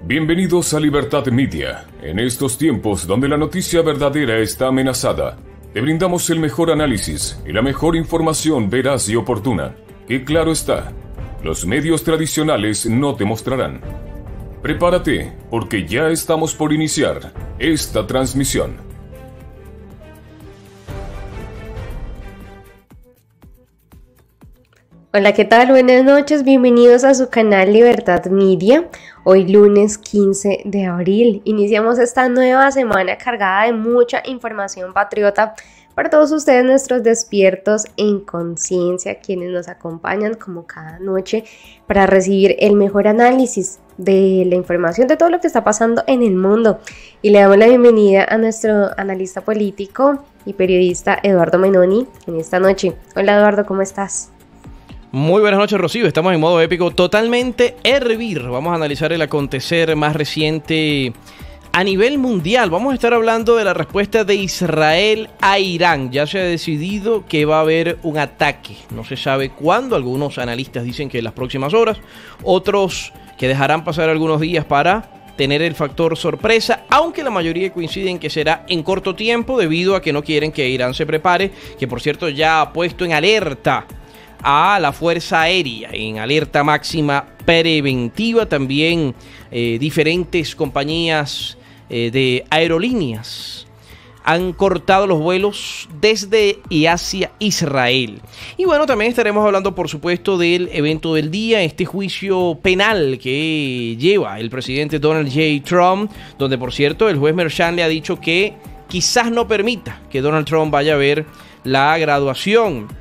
Bienvenidos a Libertad Media. En estos tiempos donde la noticia verdadera está amenazada, te brindamos el mejor análisis y la mejor información veraz y oportuna, que claro está, los medios tradicionales no te mostrarán. Prepárate, porque ya estamos por iniciar esta transmisión. Hola, ¿qué tal? Buenas noches, bienvenidos a su canal Libertad Media. Hoy lunes 15 de abril iniciamos esta nueva semana cargada de mucha información patriota para todos ustedes, nuestros despiertos en conciencia, quienes nos acompañan como cada noche para recibir el mejor análisis de la información de todo lo que está pasando en el mundo. Y le damos la bienvenida a nuestro analista político y periodista Eduardo Menoni en esta noche. Hola Eduardo, ¿cómo estás? Muy buenas noches, Rocío. Estamos en modo épico, totalmente hervir. Vamos a analizar el acontecer más reciente a nivel mundial. Vamos a estar hablando de la respuesta de Israel a Irán. Ya se ha decidido que va a haber un ataque. No se sabe cuándo. Algunos analistas dicen que en las próximas horas. Otros que dejarán pasar algunos días para tener el factor sorpresa, aunque la mayoría coinciden que será en corto tiempo debido a que no quieren que Irán se prepare, que por cierto ya ha puesto en alerta a la Fuerza Aérea, en alerta máxima preventiva. También diferentes compañías de aerolíneas han cortado los vuelos desde y hacia Israel. Y bueno, también estaremos hablando, por supuesto, del evento del día, este juicio penal que lleva el presidente Donald J. Trump, donde, por cierto, el juez Merchan le ha dicho que quizás no permita que Donald Trump vaya a ver la graduación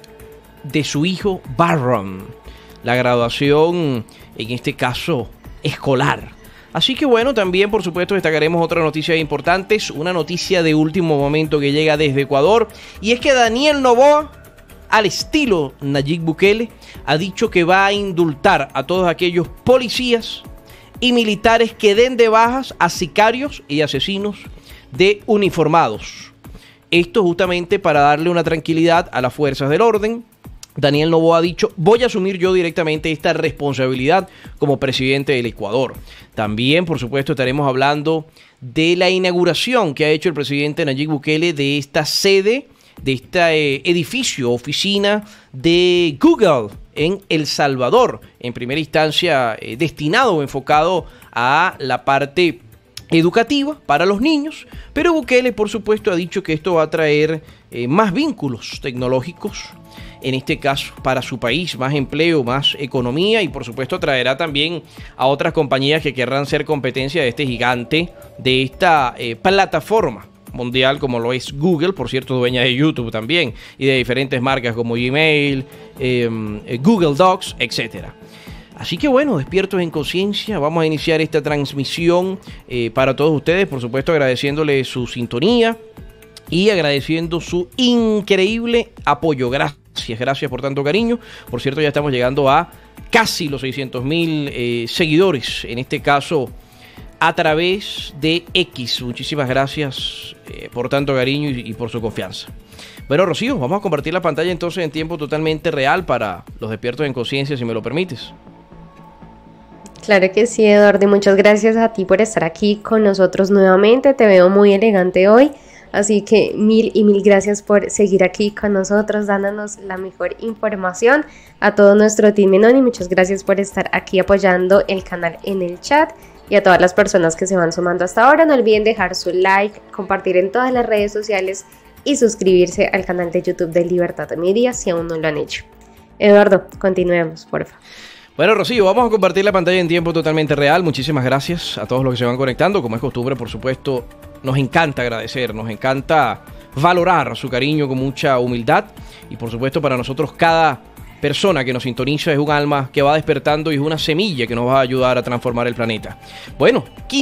de su hijo Barron, la graduación en este caso escolar. Así que bueno, también por supuesto destacaremos otras noticias importantes, una noticia de último momento que llega desde Ecuador, y es que Daniel Noboa, al estilo Nayib Bukele, ha dicho que va a indultar a todos aquellos policías y militares que den de bajas a sicarios y asesinos de uniformados. Esto justamente para darle una tranquilidad a las fuerzas del orden. Daniel Noboa ha dicho: voy a asumir yo directamente esta responsabilidad como presidente del Ecuador. También, por supuesto, estaremos hablando de la inauguración que ha hecho el presidente Nayib Bukele de esta sede, de este edificio, oficina de Google en El Salvador, en primera instancia destinado o enfocado a la parte educativa para los niños, pero Bukele, por supuesto, ha dicho que esto va a traer más vínculos tecnológicos, en este caso para su país, más empleo, más economía, y por supuesto traerá también a otras compañías que querrán ser competencia de este gigante, de esta plataforma mundial como lo es Google, por cierto dueña de YouTube también, y de diferentes marcas como Gmail, Google Docs, etcétera. Así que bueno, despiertos en conciencia, vamos a iniciar esta transmisión para todos ustedes, por supuesto agradeciéndole su sintonía y agradeciendo su increíble apoyo. Gracias por tanto cariño. Por cierto, ya estamos llegando a casi los 600,000 seguidores, en este caso a través de X. Muchísimas gracias por tanto cariño y por su confianza. Bueno, Rocío, vamos a compartir la pantalla entonces en tiempo totalmente real para los despiertos en conciencia, si me lo permites. Claro que sí, Eduardo, y muchas gracias a ti por estar aquí con nosotros nuevamente. Te veo muy elegante hoy, así que mil gracias por seguir aquí con nosotros, dándonos la mejor información. A todo nuestro team Menoni, muchas gracias por estar aquí apoyando el canal en el chat, y a todas las personas que se van sumando hasta ahora. No olviden dejar su like, compartir en todas las redes sociales y suscribirse al canal de YouTube de Libertad Media si aún no lo han hecho. Eduardo, continuemos, por favor. Bueno, Rocío, vamos a compartir la pantalla en tiempo totalmente real. Muchísimas gracias a todos los que se van conectando. Como es costumbre, por supuesto, nos encanta agradecer, nos encanta valorar su cariño con mucha humildad. Y por supuesto, para nosotros cada persona que nos sintoniza es un alma que va despertando y es una semilla que nos va a ayudar a transformar el planeta. Bueno,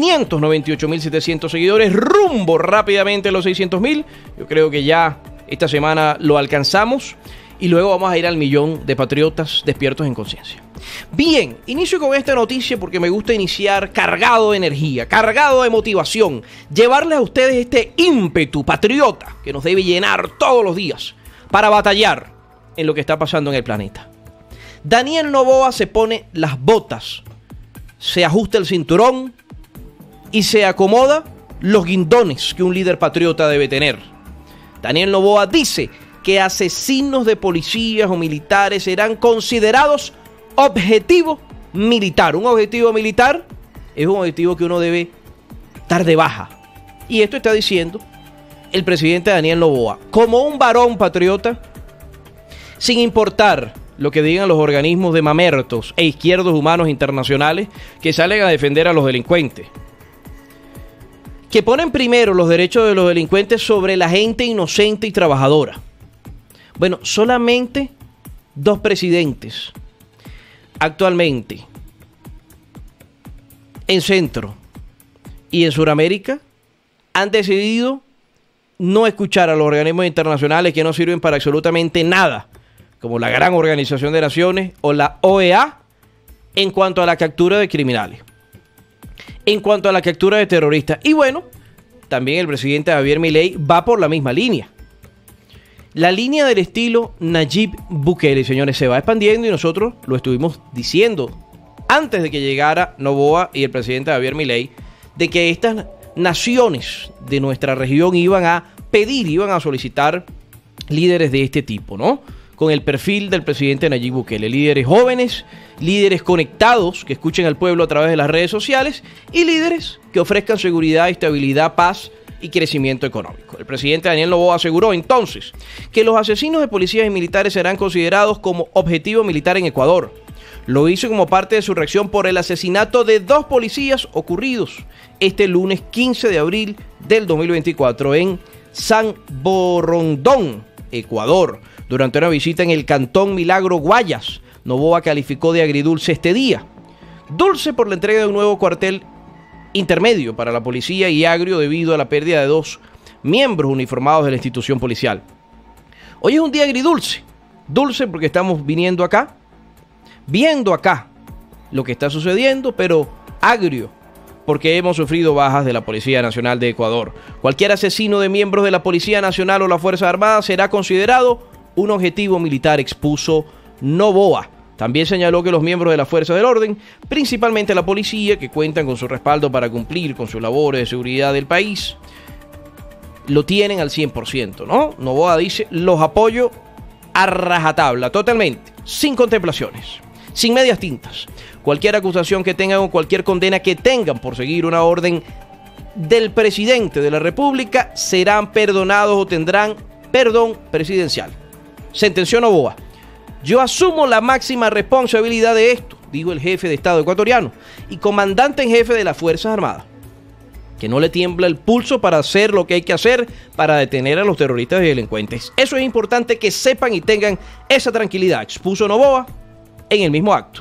598,700 seguidores, rumbo rápidamente a los 600,000. Yo creo que ya esta semana lo alcanzamos. Y luego vamos a ir al 1.000.000 de patriotas despiertos en conciencia. Bien, inicio con esta noticia porque me gusta iniciar cargado de energía, cargado de motivación, llevarles a ustedes este ímpetu patriota que nos debe llenar todos los días para batallar en lo que está pasando en el planeta. Daniel Noboa se pone las botas se ajusta el cinturón y se acomoda los guindones que un líder patriota debe tener. Daniel Noboa dice que asesinos de policías o militares serán considerados objetivo militar. Un objetivo militar es un objetivo que uno debe dar de baja. Y esto está diciendo el presidente Daniel Noboa, como un varón patriota, sin importar lo que digan los organismos de mamertos e izquierdos humanos internacionales que salen a defender a los delincuentes, que ponen primero los derechos de los delincuentes sobre la gente inocente y trabajadora. Bueno, solamente 2 presidentes actualmente en Centro y en Sudamérica han decidido no escuchar a los organismos internacionales que no sirven para absolutamente nada, como la Gran Organización de Naciones o la OEA, en cuanto a la captura de criminales, en cuanto a la captura de terroristas. Y bueno, también el presidente Javier Milei va por la misma línea. La línea del estilo Nayib Bukele, señores, se va expandiendo y nosotros lo estuvimos diciendo antes de que llegara Noboa y el presidente Javier Milei, de que estas naciones de nuestra región iban a pedir, iban a solicitar líderes de este tipo, ¿no? Con el perfil del presidente Nayib Bukele, líderes jóvenes, líderes conectados que escuchen al pueblo a través de las redes sociales y líderes que ofrezcan seguridad, estabilidad, paz y crecimiento económico. El presidente Daniel Noboa aseguró entonces que los asesinos de policías y militares serán considerados como objetivo militar en Ecuador. Lo hizo como parte de su reacción por el asesinato de 2 policías ocurridos este lunes 15 de abril del 2024 en San Borondón, Ecuador. Durante una visita en el Cantón Milagro Guayas, Noboa calificó de agridulce este día. Dulce por la entrega de un nuevo cuartel intermedio para la policía y agrio debido a la pérdida de 2 miembros uniformados de la institución policial. Hoy es un día agridulce. Dulce porque estamos viendo acá lo que está sucediendo, pero agrio porque hemos sufrido bajas de la Policía Nacional de Ecuador. Cualquier asesino de miembros de la Policía Nacional o la Fuerza Armada será considerado un objetivo militar, expuso Noboa. También señaló que los miembros de la Fuerza del Orden, principalmente la policía, que cuentan con su respaldo para cumplir con sus labores de seguridad del país, lo tienen al 100%, ¿no? Noboa dice, los apoyo a rajatabla, totalmente, sin contemplaciones, sin medias tintas. Cualquier acusación que tengan o cualquier condena que tengan por seguir una orden del presidente de la República serán perdonados o tendrán perdón presidencial. Sentenció Noboa. Yo asumo la máxima responsabilidad de esto, dijo el jefe de Estado ecuatoriano y comandante en jefe de las Fuerzas Armadas, que no le tiembla el pulso para hacer lo que hay que hacer para detener a los terroristas y delincuentes. Eso es importante que sepan y tengan esa tranquilidad, expuso Noboa en el mismo acto.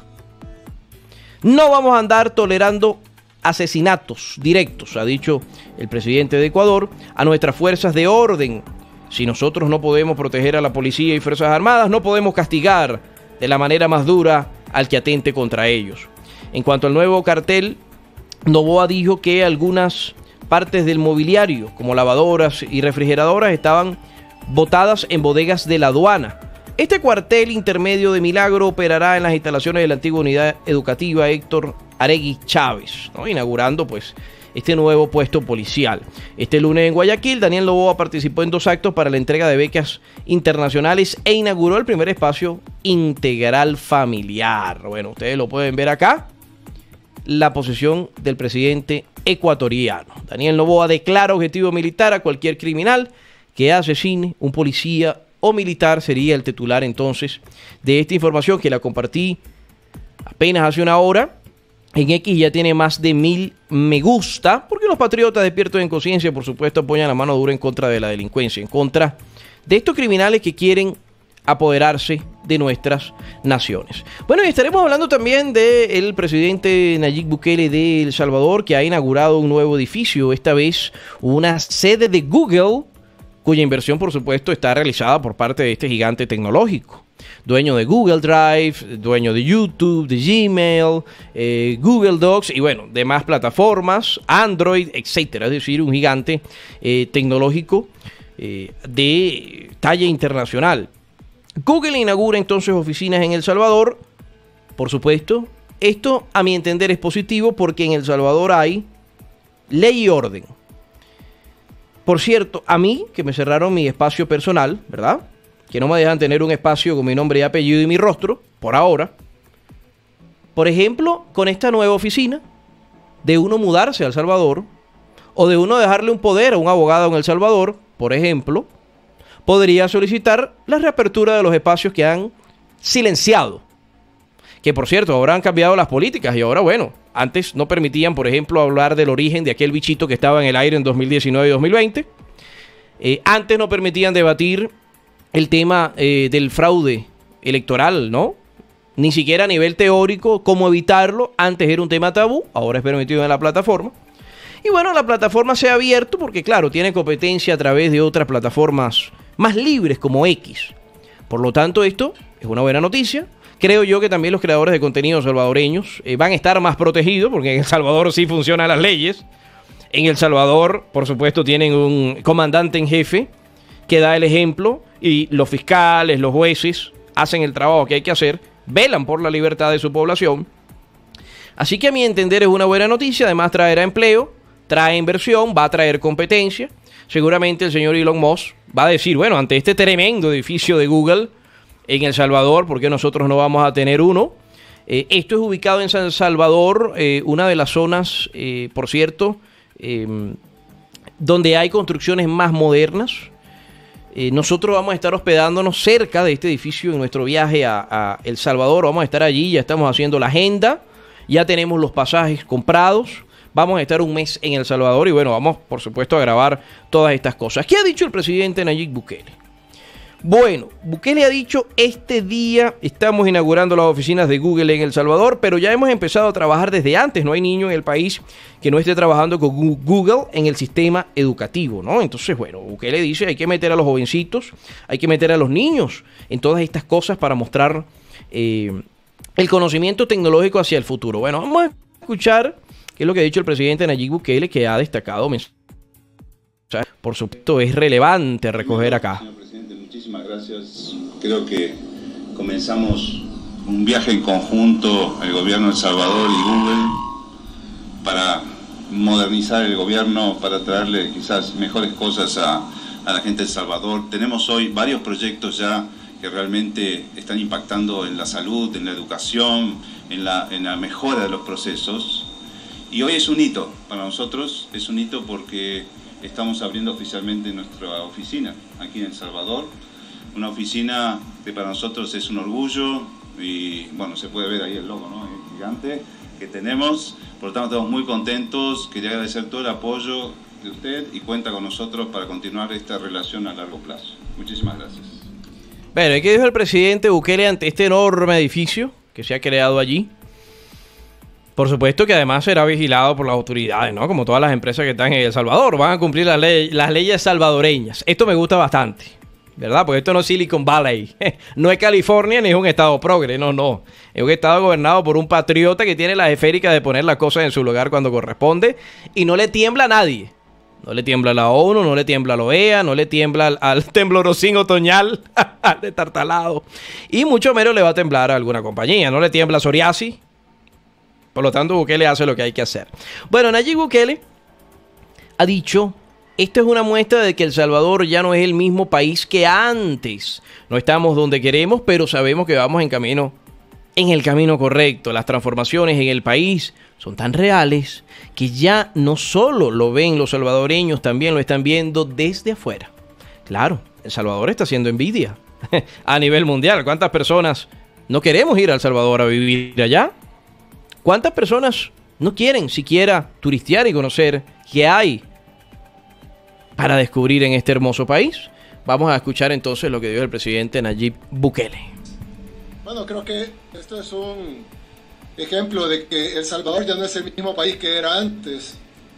No vamos a andar tolerando asesinatos directos, ha dicho el presidente de Ecuador, a nuestras fuerzas de orden. Si nosotros no podemos proteger a la policía y Fuerzas Armadas, no podemos castigar de la manera más dura al que atente contra ellos. En cuanto al nuevo cartel, Noboa dijo que algunas partes del mobiliario, como lavadoras y refrigeradoras, estaban botadas en bodegas de la aduana. Este cuartel intermedio de Milagro operará en las instalaciones de la antigua unidad educativa Héctor Aregui Chávez, ¿no? Inaugurando pues este nuevo puesto policial. Este lunes en Guayaquil, Daniel Noboa participó en 2 actos para la entrega de becas internacionales e inauguró el primer espacio integral familiar. Bueno, ustedes lo pueden ver acá, la posición del presidente ecuatoriano. Daniel Noboa declara objetivo militar a cualquier criminal que asesine un policía o militar. Sería el titular entonces de esta información que la compartí apenas hace una hora. En X ya tiene más de 1000 me gusta, porque los patriotas despiertos en conciencia, por supuesto, apoyan la mano dura en contra de la delincuencia, en contra de estos criminales que quieren apoderarse de nuestras naciones. Bueno, y estaremos hablando también del presidente Nayib Bukele de El Salvador, que ha inaugurado un nuevo edificio, esta vez una sede de Google, cuya inversión, por supuesto, está realizada por parte de este gigante tecnológico. Dueño de Google Drive, dueño de YouTube, de Gmail, Google Docs y bueno, demás plataformas, Android, etcétera. Es decir, un gigante tecnológico de talla internacional. Google inaugura entonces oficinas en El Salvador, por supuesto, esto a mi entender es positivo porque en El Salvador hay ley y orden. Por cierto, a mí, que me cerraron mi espacio personal, ¿verdad? Que no me dejan tener un espacio con mi nombre y apellido y mi rostro, por ahora. Por ejemplo, con esta nueva oficina, de uno mudarse a El Salvador, o de uno dejarle un poder a un abogado en El Salvador, por ejemplo, podría solicitar la reapertura de los espacios que han silenciado. Que por cierto, ahora han cambiado las políticas y ahora, bueno, antes no permitían, por ejemplo, hablar del origen de aquel bichito que estaba en el aire en 2019 y 2020. Antes no permitían debatir el tema del fraude electoral, ¿no? Ni siquiera a nivel teórico, cómo evitarlo. Antes era un tema tabú, ahora es permitido en la plataforma. Y bueno, la plataforma se ha abierto porque, claro, tiene competencia a través de otras plataformas más libres como X. Por lo tanto, esto es una buena noticia. Creo yo que también los creadores de contenido salvadoreños van a estar más protegidos porque en El Salvador sí funcionan las leyes. En El Salvador, por supuesto, tienen un comandante en jefe que da el ejemplo y los fiscales, los jueces hacen el trabajo que hay que hacer, velan por la libertad de su población. Así que a mi entender es una buena noticia, además traerá empleo, trae inversión, va a traer competencia. Seguramente el señor Elon Musk va a decir, bueno, ante este tremendo edificio de Google en El Salvador, ¿por qué nosotros no vamos a tener uno? Esto es ubicado en San Salvador, una de las zonas, por cierto, donde hay construcciones más modernas. Nosotros vamos a estar hospedándonos cerca de este edificio en nuestro viaje a El Salvador. Vamos a estar allí, ya estamos haciendo la agenda, ya tenemos los pasajes comprados. Vamos a estar un mes en El Salvador y bueno, vamos por supuesto a grabar todas estas cosas. ¿Qué ha dicho el presidente Nayib Bukele? Bueno, Bukele ha dicho, este día estamos inaugurando las oficinas de Google en El Salvador, pero ya hemos empezado a trabajar desde antes. No hay niño en el país que no esté trabajando con Google en el sistema educativo, ¿no? Entonces, bueno, Bukele dice, hay que meter a los jovencitos, hay que meter a los niños en todas estas cosas para mostrar el conocimiento tecnológico hacia el futuro. Bueno, vamos a escuchar qué es lo que ha dicho el presidente Nayib Bukele, que ha destacado. Por supuesto, es relevante recoger acá. Muchísimas gracias. Creo que comenzamos un viaje en conjunto, el gobierno de El Salvador y Google, para modernizar el gobierno, para traerle quizás mejores cosas a la gente de El Salvador. Tenemos hoy varios proyectos ya que realmente están impactando en la salud, en la educación, en la mejora de los procesos. Y hoy es un hito para nosotros, es un hito porque estamos abriendo oficialmente nuestra oficina aquí en El Salvador. Una oficina que para nosotros es un orgullo y bueno, se puede ver ahí el logo, ¿no? El gigante que tenemos. Por lo tanto, estamos muy contentos. Quería agradecer todo el apoyo de usted y cuenta con nosotros para continuar esta relación a largo plazo. Muchísimas gracias. Bueno, ¿qué dijo el presidente Bukele ante este enorme edificio que se ha creado allí? Por supuesto que además será vigilado por las autoridades, ¿no? Como todas las empresas que están en El Salvador. Van a cumplir las leyes salvadoreñas. Esto me gusta bastante, ¿verdad? Porque esto no es Silicon Valley. No es California ni es un estado progre. No. Es un estado gobernado por un patriota que tiene la esférica de poner las cosas en su lugar cuando corresponde. Y no le tiembla a nadie. No le tiembla a la ONU, no le tiembla a la OEA, no le tiembla al temblorosín otoñal de Tartalado. Y mucho menos le va a temblar a alguna compañía. No le tiembla a Soriasi. Por lo tanto, Bukele hace lo que hay que hacer. Bueno, Nayib Bukele ha dicho, esto es una muestra de que El Salvador ya no es el mismo país que antes. No estamos donde queremos, pero sabemos que vamos en el camino correcto. Las transformaciones en el país son tan reales que ya no solo lo ven los salvadoreños, también lo están viendo desde afuera. Claro, El Salvador está haciendo envidia a nivel mundial. ¿Cuántas personas no queremos ir a El Salvador a vivir allá? ¿Cuántas personas no quieren siquiera turistear y conocer qué hay para descubrir en este hermoso país? Vamos a escuchar entonces lo que dijo el presidente Nayib Bukele. Bueno, creo que esto es un ejemplo de que El Salvador ya no es el mismo país que era antes.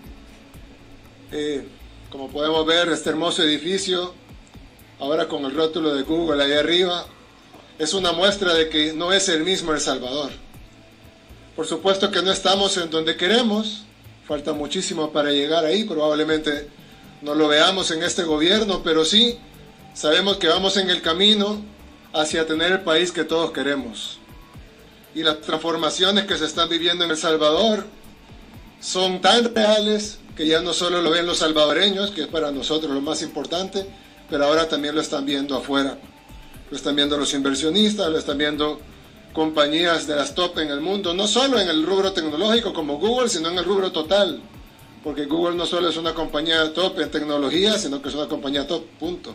Como podemos ver, este hermoso edificio, ahora con el rótulo de Google ahí arriba, es una muestra de que no es el mismo El Salvador. Por supuesto que no estamos en donde queremos, falta muchísimo para llegar ahí, probablemente no lo veamos en este gobierno, pero sí sabemos que vamos en el camino hacia tener el país que todos queremos. y las transformaciones que se están viviendo en El Salvador son tan reales que ya no solo lo ven los salvadoreños, que es para nosotros lo más importante, pero ahora también lo están viendo afuera. Lo están viendo los inversionistas, lo están viendo compañías de las top en el mundo, no solo en el rubro tecnológico como Google, sino en el rubro total. Porque Google no solo es una compañía top en tecnología, sino que es una compañía top, punto.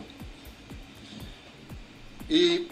Y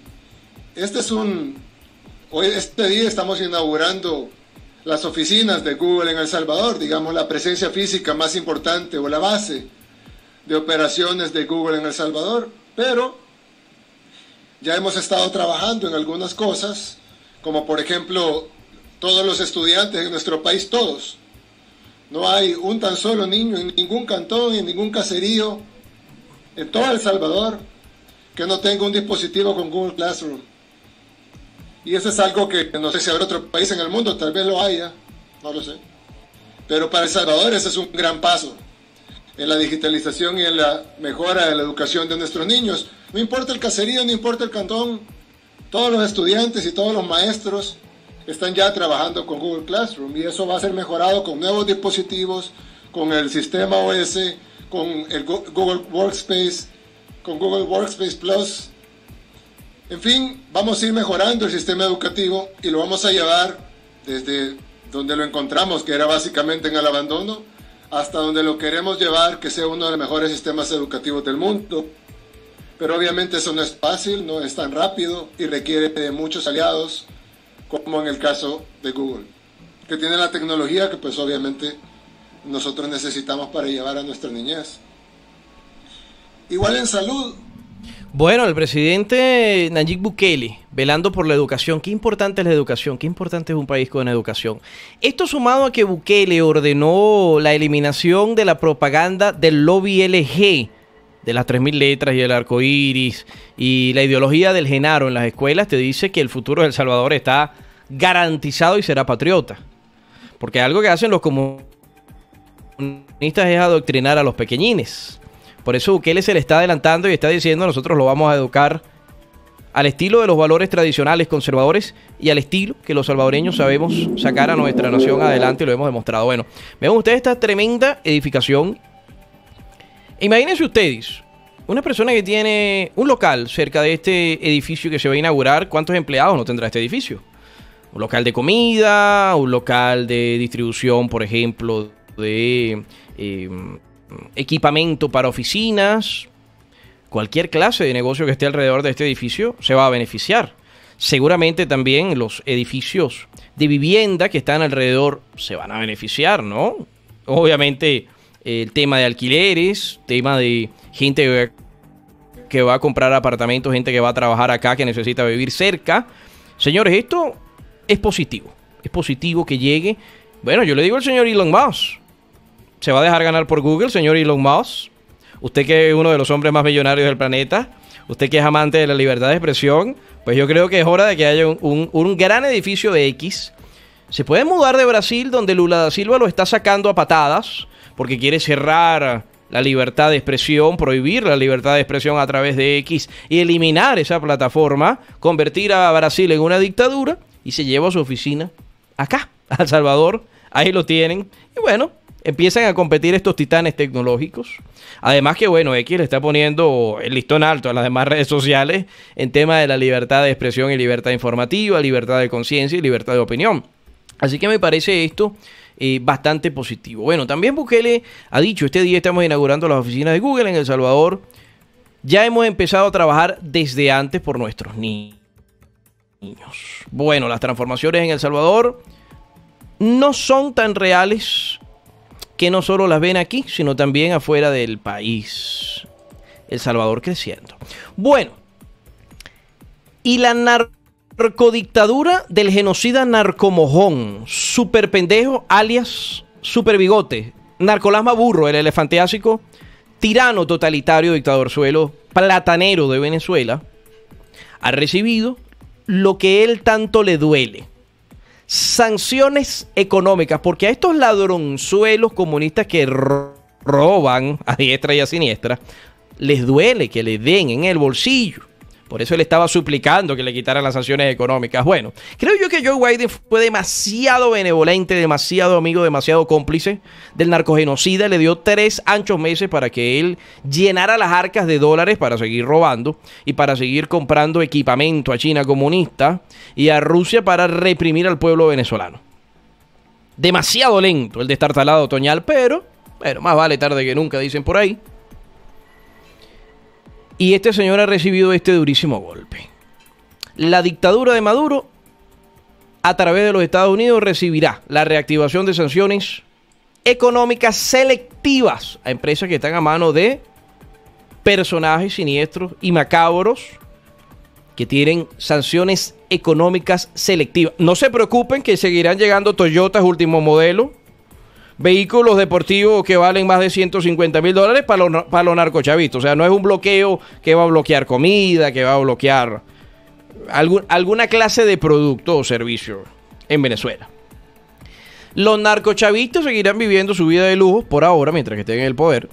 este día estamos inaugurando las oficinas de Google en El Salvador, digamos la presencia física más importante o la base de operaciones de Google en El Salvador, pero ya hemos estado trabajando en algunas cosas, como por ejemplo todos los estudiantes en nuestro país, todos. No hay un tan solo niño en ningún cantón, en ningún caserío, en todo El Salvador, que no tenga un dispositivo con Google Classroom. Y eso es algo que no sé si habrá otro país en el mundo, tal vez lo haya, no lo sé. Pero para El Salvador ese es un gran paso en la digitalización y en la mejora de la educación de nuestros niños. No importa el caserío, no importa el cantón, todos los estudiantes y todos los maestros están ya trabajando con Google Classroom y eso va a ser mejorado con nuevos dispositivos, con el sistema OS, con el Google Workspace, con Google Workspace Plus. En fin, vamos a ir mejorando el sistema educativo y lo vamos a llevar desde donde lo encontramos, que era básicamente en el abandono, hasta donde lo queremos llevar, que sea uno de los mejores sistemas educativos del mundo. Pero obviamente eso no es fácil, no es tan rápido y requiere de muchos aliados, como en el caso de Google, que tiene la tecnología que pues obviamente nosotros necesitamos para llevar a nuestra niñez. Igual en salud. Bueno, el presidente Nayib Bukele, velando por la educación. Qué importante es la educación, qué importante es un país con educación. Esto sumado a que Bukele ordenó la eliminación de la propaganda del lobby LG, de las 3000 letras y el arco iris, y la ideología del Genaro en las escuelas, te dice que el futuro de El Salvador está garantizado y será patriota. Porque algo que hacen los comunistas es adoctrinar a los pequeñines. Por eso Bukele se le está adelantando y está diciendo: nosotros lo vamos a educar al estilo de los valores tradicionales conservadores y al estilo que los salvadoreños sabemos sacar a nuestra nación adelante, y lo hemos demostrado. Bueno, vean ustedes esta tremenda edificación. Imagínense ustedes, una persona que tiene un local cerca de este edificio que se va a inaugurar, ¿cuántos empleados no tendrá este edificio? Un local de comida, un local de distribución, por ejemplo, de equipamiento para oficinas. Cualquier clase de negocio que esté alrededor de este edificio se va a beneficiar. Seguramente también los edificios de vivienda que están alrededor se van a beneficiar, ¿no? Obviamente el tema de alquileres, tema de gente que va a comprar apartamentos, gente que va a trabajar acá, que necesita vivir cerca. Señores, esto es positivo. Es positivo que llegue. Bueno, yo le digo al señor Elon Musk, ¿se va a dejar ganar por Google, señor Elon Musk? Usted que es uno de los hombres más millonarios del planeta, usted que es amante de la libertad de expresión, pues yo creo que es hora de que haya un gran edificio de X. Se puede mudar de Brasil, donde Lula da Silva lo está sacando a patadas, porque quiere cerrar la libertad de expresión, prohibir la libertad de expresión a través de X y eliminar esa plataforma, convertir a Brasil en una dictadura, y se lleva su oficina acá, a El Salvador. Ahí lo tienen. Y bueno, empiezan a competir estos titanes tecnológicos. Además que, bueno, X le está poniendo el listón alto a las demás redes sociales en tema de la libertad de expresión y libertad informativa, libertad de conciencia y libertad de opinión. Así que me parece esto bastante positivo. Bueno, también Bukele ha dicho: este día estamos inaugurando las oficinas de Google en El Salvador. Ya hemos empezado a trabajar desde antes por nuestros niños. Bueno, las transformaciones en El Salvador no son tan reales, que no solo las ven aquí, sino también afuera del país. El Salvador creciendo. Bueno, y la narcodictadura del genocida Narcomojón, super pendejo, alias super bigote, Narcolasma Burro, el elefanteásico, tirano totalitario, dictador suelo, platanero de Venezuela, ha recibido lo que él tanto le duele: sanciones económicas, porque a estos ladronzuelos comunistas que roban a diestra y a siniestra les duele que le den en el bolsillo Por eso él estaba suplicando que le quitaran las sanciones económicas. Bueno, creo yo que Joe Biden fue demasiado benevolente, demasiado amigo, demasiado cómplice del narcogenocida. Le dio 3 anchos meses para que él llenara las arcas de dólares para seguir robando y para seguir comprando equipamiento a China comunista y a Rusia para reprimir al pueblo venezolano. Demasiado lento el destartalado otoñal, pero bueno, más vale tarde que nunca, dicen por ahí. Y este señor ha recibido este durísimo golpe. La dictadura de Maduro, a través de los Estados Unidos, recibirá la reactivación de sanciones económicas selectivas a empresas que están a mano de personajes siniestros y macabros que tienen sanciones económicas selectivas. No se preocupen que seguirán llegando Toyotas último modelo, vehículos deportivos que valen más de $150,000 para los narcochavistas. O sea, no es un bloqueo que va a bloquear comida, que va a bloquear alguna clase de producto o servicio en Venezuela. Los narcochavistas seguirán viviendo su vida de lujo por ahora, mientras que estén en el poder.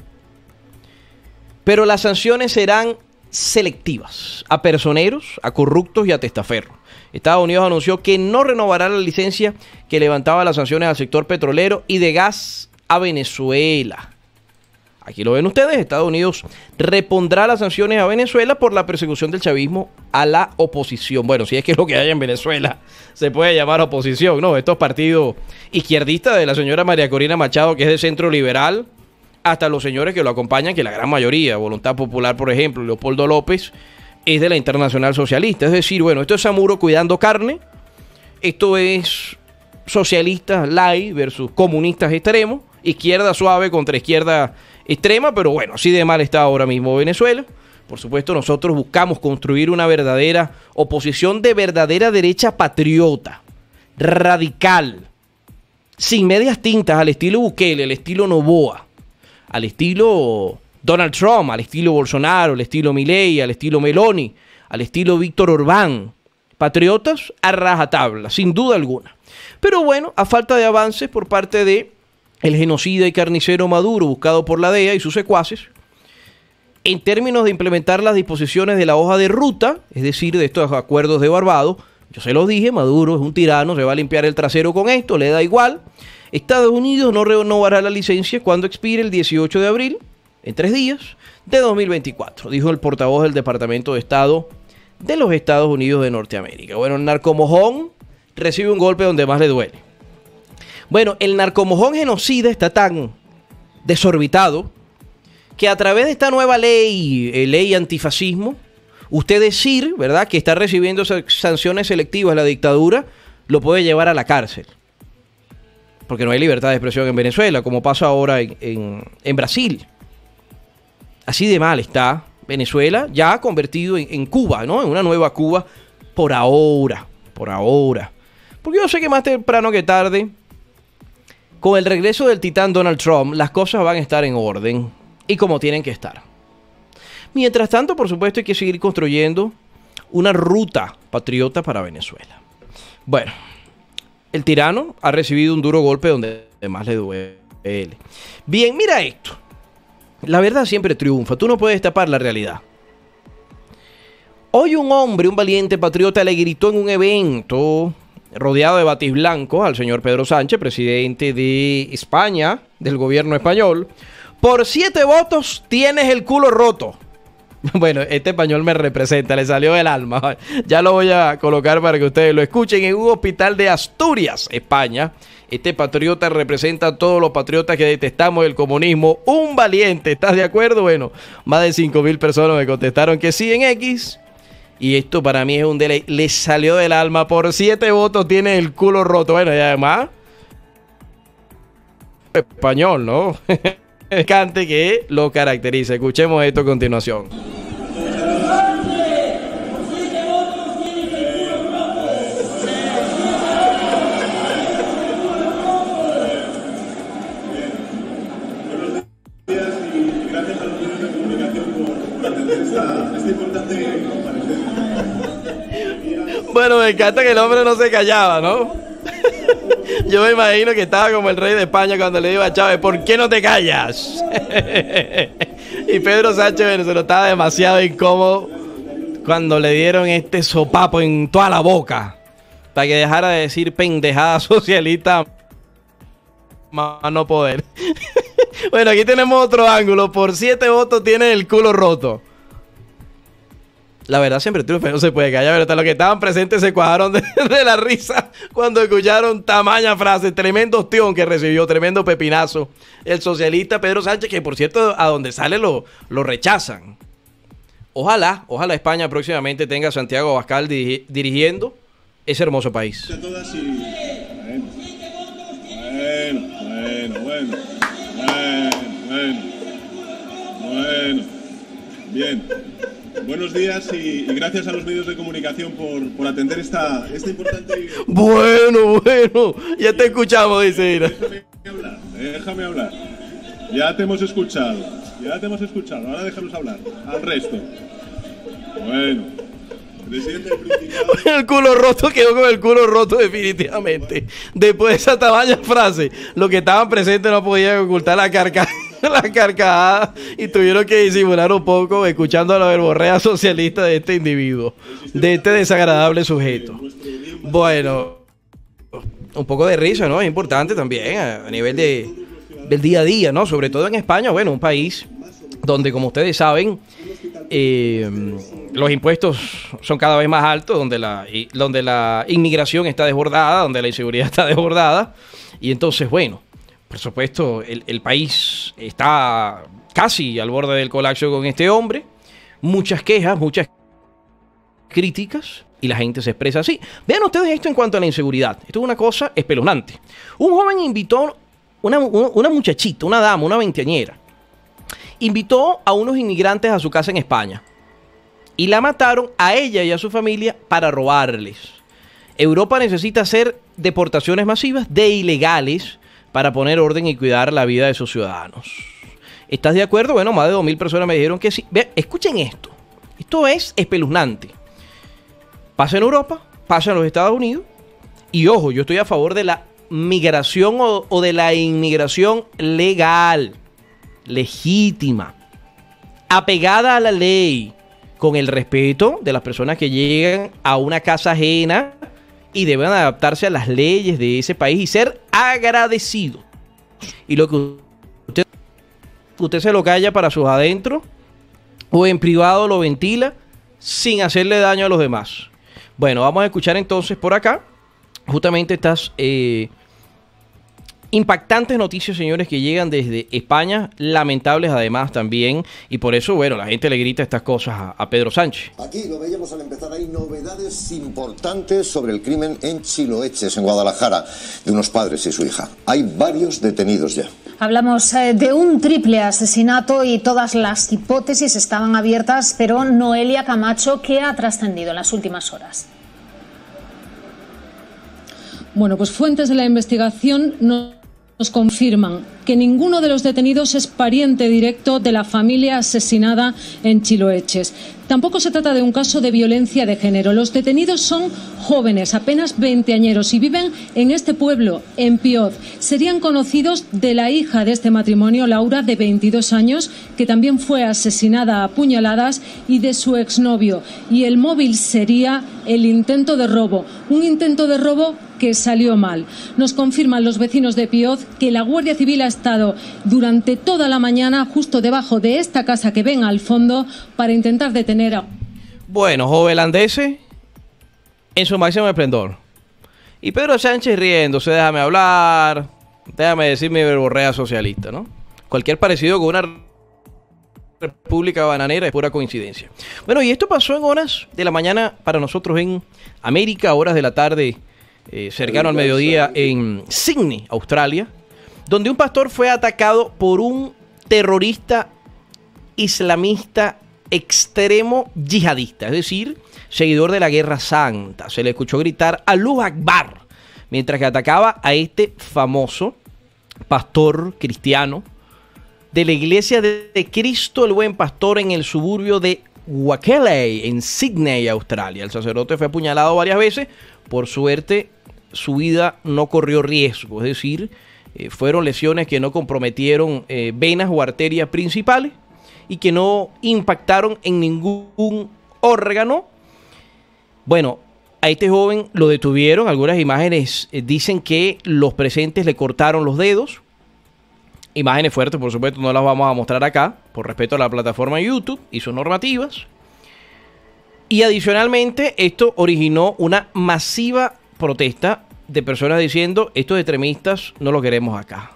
Pero las sanciones serán selectivas a personeros, a corruptos y a testaferros. Estados Unidos anunció que no renovará la licencia que levantaba las sanciones al sector petrolero y de gas a Venezuela. Aquí lo ven ustedes, Estados Unidos repondrá las sanciones a Venezuela por la persecución del chavismo a la oposición. Bueno, si es que lo que hay en Venezuela se puede llamar oposición, ¿no? Estos partidos izquierdistas de la señora María Corina Machado, que es de centro liberal, hasta los señores que lo acompañan, que la gran mayoría, Voluntad Popular, por ejemplo, Leopoldo López, es de la Internacional Socialista. Es decir, bueno, esto es Zamuro cuidando carne, esto es socialistas light versus comunistas extremos, izquierda suave contra izquierda extrema, pero bueno, así de mal está ahora mismo Venezuela. Por supuesto, nosotros buscamos construir una verdadera oposición de verdadera derecha patriota, radical, sin medias tintas, al estilo Bukele, al estilo Noboa, al estilo Donald Trump, al estilo Bolsonaro, al estilo Milei, al estilo Meloni, al estilo Víctor Orbán. Patriotas a rajatabla, sin duda alguna. Pero bueno, a falta de avances por parte de el genocida y carnicero Maduro, buscado por la DEA y sus secuaces, en términos de implementar las disposiciones de la hoja de ruta, es decir, de estos acuerdos de Barbados, yo se los dije, Maduro es un tirano, se va a limpiar el trasero con esto, le da igual. Estados Unidos no renovará la licencia cuando expire el 18 de abril, en 3 días, de 2024, dijo el portavoz del Departamento de Estado de los Estados Unidos de Norteamérica. Bueno, el narcomojón recibe un golpe donde más le duele. Bueno, el narcomojón genocida está tan desorbitado que a través de esta nueva ley antifascismo, usted decir, ¿verdad?, que está recibiendo sanciones selectivas la dictadura, lo puede llevar a la cárcel. Porque no hay libertad de expresión en Venezuela, como pasa ahora en Brasil. Así de mal está Venezuela, ya convertido en Cuba, ¿no? En una nueva Cuba, por ahora. Porque yo sé que más temprano que tarde, con el regreso del titán Donald Trump, las cosas van a estar en orden y como tienen que estar. Mientras tanto, por supuesto, hay que seguir construyendo una ruta patriota para Venezuela. Bueno, el tirano ha recibido un duro golpe donde más le duele. Bien, mira esto. La verdad siempre triunfa. Tú no puedes tapar la realidad. Hoy un hombre, un valiente patriota, le gritó en un evento rodeado de batis blancos al señor Pedro Sánchez, presidente de España, del gobierno español: por 7 votos tienes el culo roto. Bueno, este español me representa, le salió del alma. Ya lo voy a colocar para que ustedes lo escuchen. En un hospital de Asturias, España, este patriota representa a todos los patriotas que detestamos el comunismo. Un valiente, ¿estás de acuerdo? Bueno, más de 5,000 personas me contestaron que sí en X. Y esto para mí es un deleite. Le salió del alma. Por 7 votos tiene el culo roto. Bueno, y además, español, ¿no? Cante que lo caracteriza. Escuchemos esto a continuación. Bueno, me encanta que el hombre no se callaba, ¿no? Yo me imagino que estaba como el rey de España cuando le dijo a Chávez: ¿por qué no te callas? Y Pedro Sánchez Venezuela estaba demasiado incómodo cuando le dieron este sopapo en toda la boca para que dejara de decir pendejada socialista más no poder. Bueno, aquí tenemos otro ángulo. Por 7 votos tiene el culo roto. La verdad siempre triunfa, no se puede callar, pero hasta los que estaban presentes se cuajaron de la risa cuando escucharon tamaña frase, tremendo ostión que recibió, tremendo pepinazo el socialista Pedro Sánchez, que por cierto a donde sale lo rechazan. Ojalá España próximamente tenga a Santiago Abascal dirigiendo ese hermoso país. Bueno, bien. Buenos días y gracias a los medios de comunicación por atender esta importante... Bueno, ya te escuchamos, dice Ira. Déjame hablar. Ya te hemos escuchado, ahora déjanos hablar, al resto. Bueno, presidente del Principado... El culo roto quedó con el culo roto definitivamente. Después de esa tamaña frase, los que estaban presentes no podían ocultar la carcajada y tuvieron que disimular un poco escuchando la verborrea socialista de este individuo, de este desagradable sujeto. Bueno, un poco de risa, ¿no? Es importante también a nivel del día a día, ¿no? Sobre todo en España, bueno, un país donde, como ustedes saben, los impuestos son cada vez más altos, donde la inmigración está desbordada, donde la inseguridad está desbordada, y entonces, bueno, por supuesto, el país está casi al borde del colapso con este hombre. Muchas quejas, muchas críticas, y la gente se expresa así. Vean ustedes esto en cuanto a la inseguridad. Esto es una cosa espeluznante. Un joven invitó, una muchachita, una dama, una veinteañera, invitó a unos inmigrantes a su casa en España y la mataron a ella y a su familia para robarles. Europa necesita hacer deportaciones masivas de ilegales para poner orden y cuidar la vida de sus ciudadanos. ¿Estás de acuerdo? Bueno, más de 2.000 personas me dijeron que sí. Vean, escuchen esto. Esto es espeluznante. Pasa en Europa, pasa en los Estados Unidos. Y ojo, yo estoy a favor de la migración o de la inmigración legal, legítima, apegada a la ley, con el respeto de las personas que llegan a una casa ajena y deben adaptarse a las leyes de ese país y ser agradecidos. Y lo que usted se lo calla para sus adentros o en privado lo ventila sin hacerle daño a los demás. Bueno, vamos a escuchar entonces por acá justamente estas impactantes noticias, señores, que llegan desde España, lamentables además también, y por eso, bueno, la gente le grita estas cosas a Pedro Sánchez. Aquí lo veíamos al empezar, hay novedades importantes sobre el crimen en Chiloeches, en Guadalajara, de unos padres y su hija. Hay varios detenidos ya. Hablamos de un triple asesinato y todas las hipótesis estaban abiertas, pero Noelia Camacho, ¿qué ha trascendido en las últimas horas? Bueno, pues fuentes de la investigación nos confirman que ninguno de los detenidos es pariente directo de la familia asesinada en Chiloeches. Tampoco se trata de un caso de violencia de género. Los detenidos son jóvenes, apenas veinteañeros, y viven en este pueblo, en Pioz. Serían conocidos de la hija de este matrimonio, Laura, de 22 años, que también fue asesinada a puñaladas, y de su exnovio. Y el móvil sería el intento de robo. Un intento de robo que salió mal. Nos confirman los vecinos de Pioz que la Guardia Civil ha estado durante toda la mañana justo debajo de esta casa que ven al fondo para intentar detener a... Bueno, jovelandese en su máximo esplendor. Y Pedro Sánchez riéndose, déjame hablar, déjame decir mi verborrea socialista, ¿no? Cualquier parecido con una república bananera es pura coincidencia. Bueno, y esto pasó en horas de la mañana para nosotros en América, horas de la tarde cercano al mediodía en Sydney, Australia, donde un pastor fue atacado por un terrorista islamista extremo yihadista, es decir, seguidor de la Guerra Santa. Se le escuchó gritar Allahu Akbar mientras que atacaba a este famoso pastor cristiano de la iglesia de Cristo el Buen Pastor en el suburbio de Wakeley, en Sydney, Australia. El sacerdote fue apuñalado varias veces. Por suerte, su vida no corrió riesgo, es decir, fueron lesiones que no comprometieron venas o arterias principales y que no impactaron en ningún órgano. Bueno, a este joven lo detuvieron. Algunas imágenes dicen que los presentes le cortaron los dedos. Imágenes fuertes, por supuesto, no las vamos a mostrar acá, por respeto a la plataforma YouTube y sus normativas. Y adicionalmente, esto originó una masiva protesta de personas diciendo, estos extremistas no lo queremos acá.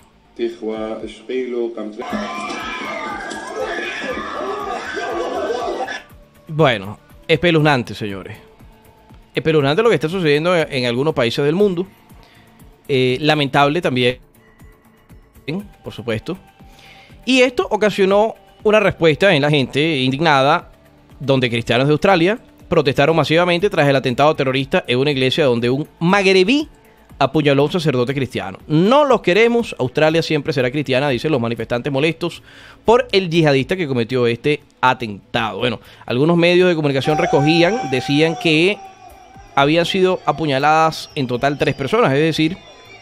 Bueno, espeluznante, señores. Espeluznante lo que está sucediendo en algunos países del mundo. Lamentable también, por supuesto. Y esto ocasionó una respuesta en la gente indignada, donde cristianos de Australia protestaron masivamente tras el atentado terrorista en una iglesia donde un magrebí apuñaló a un sacerdote cristiano. No los queremos, Australia siempre será cristiana, dicen los manifestantes molestos por el yihadista que cometió este atentado. Bueno, algunos medios de comunicación decían que habían sido apuñaladas en total 3 personas, es decir,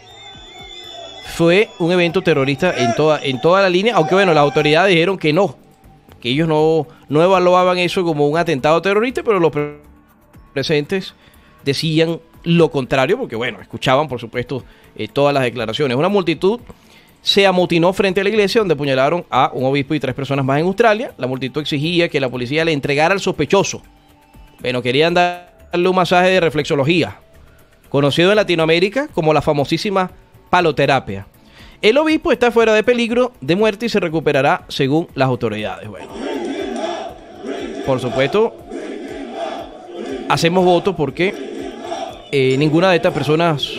fue un evento terrorista en toda la línea, aunque bueno, las autoridades dijeron que no, que ellos no evaluaban eso como un atentado terrorista, pero los presentes decían lo contrario, porque bueno, escuchaban por supuesto todas las declaraciones. Una multitud se amotinó frente a la iglesia donde apuñalaron a un obispo y 3 personas más en Australia. La multitud exigía que la policía le entregara al sospechoso. Bueno, querían darle un masaje de reflexología, conocido en Latinoamérica como la famosísima paloterapia. El obispo está fuera de peligro de muerte y se recuperará según las autoridades. Bueno, por supuesto, hacemos votos porque ninguna de estas personas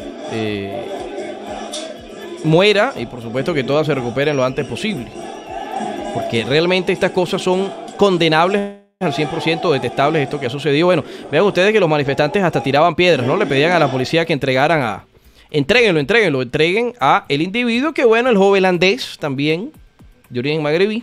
muera y por supuesto que todas se recuperen lo antes posible, porque realmente estas cosas son condenables al 100%, detestables esto que ha sucedido. Bueno, vean ustedes que los manifestantes hasta tiraban piedras, ¿no? Le pedían a la policía que entreguen a el individuo, que bueno, el joven holandés también, de origen magrebí,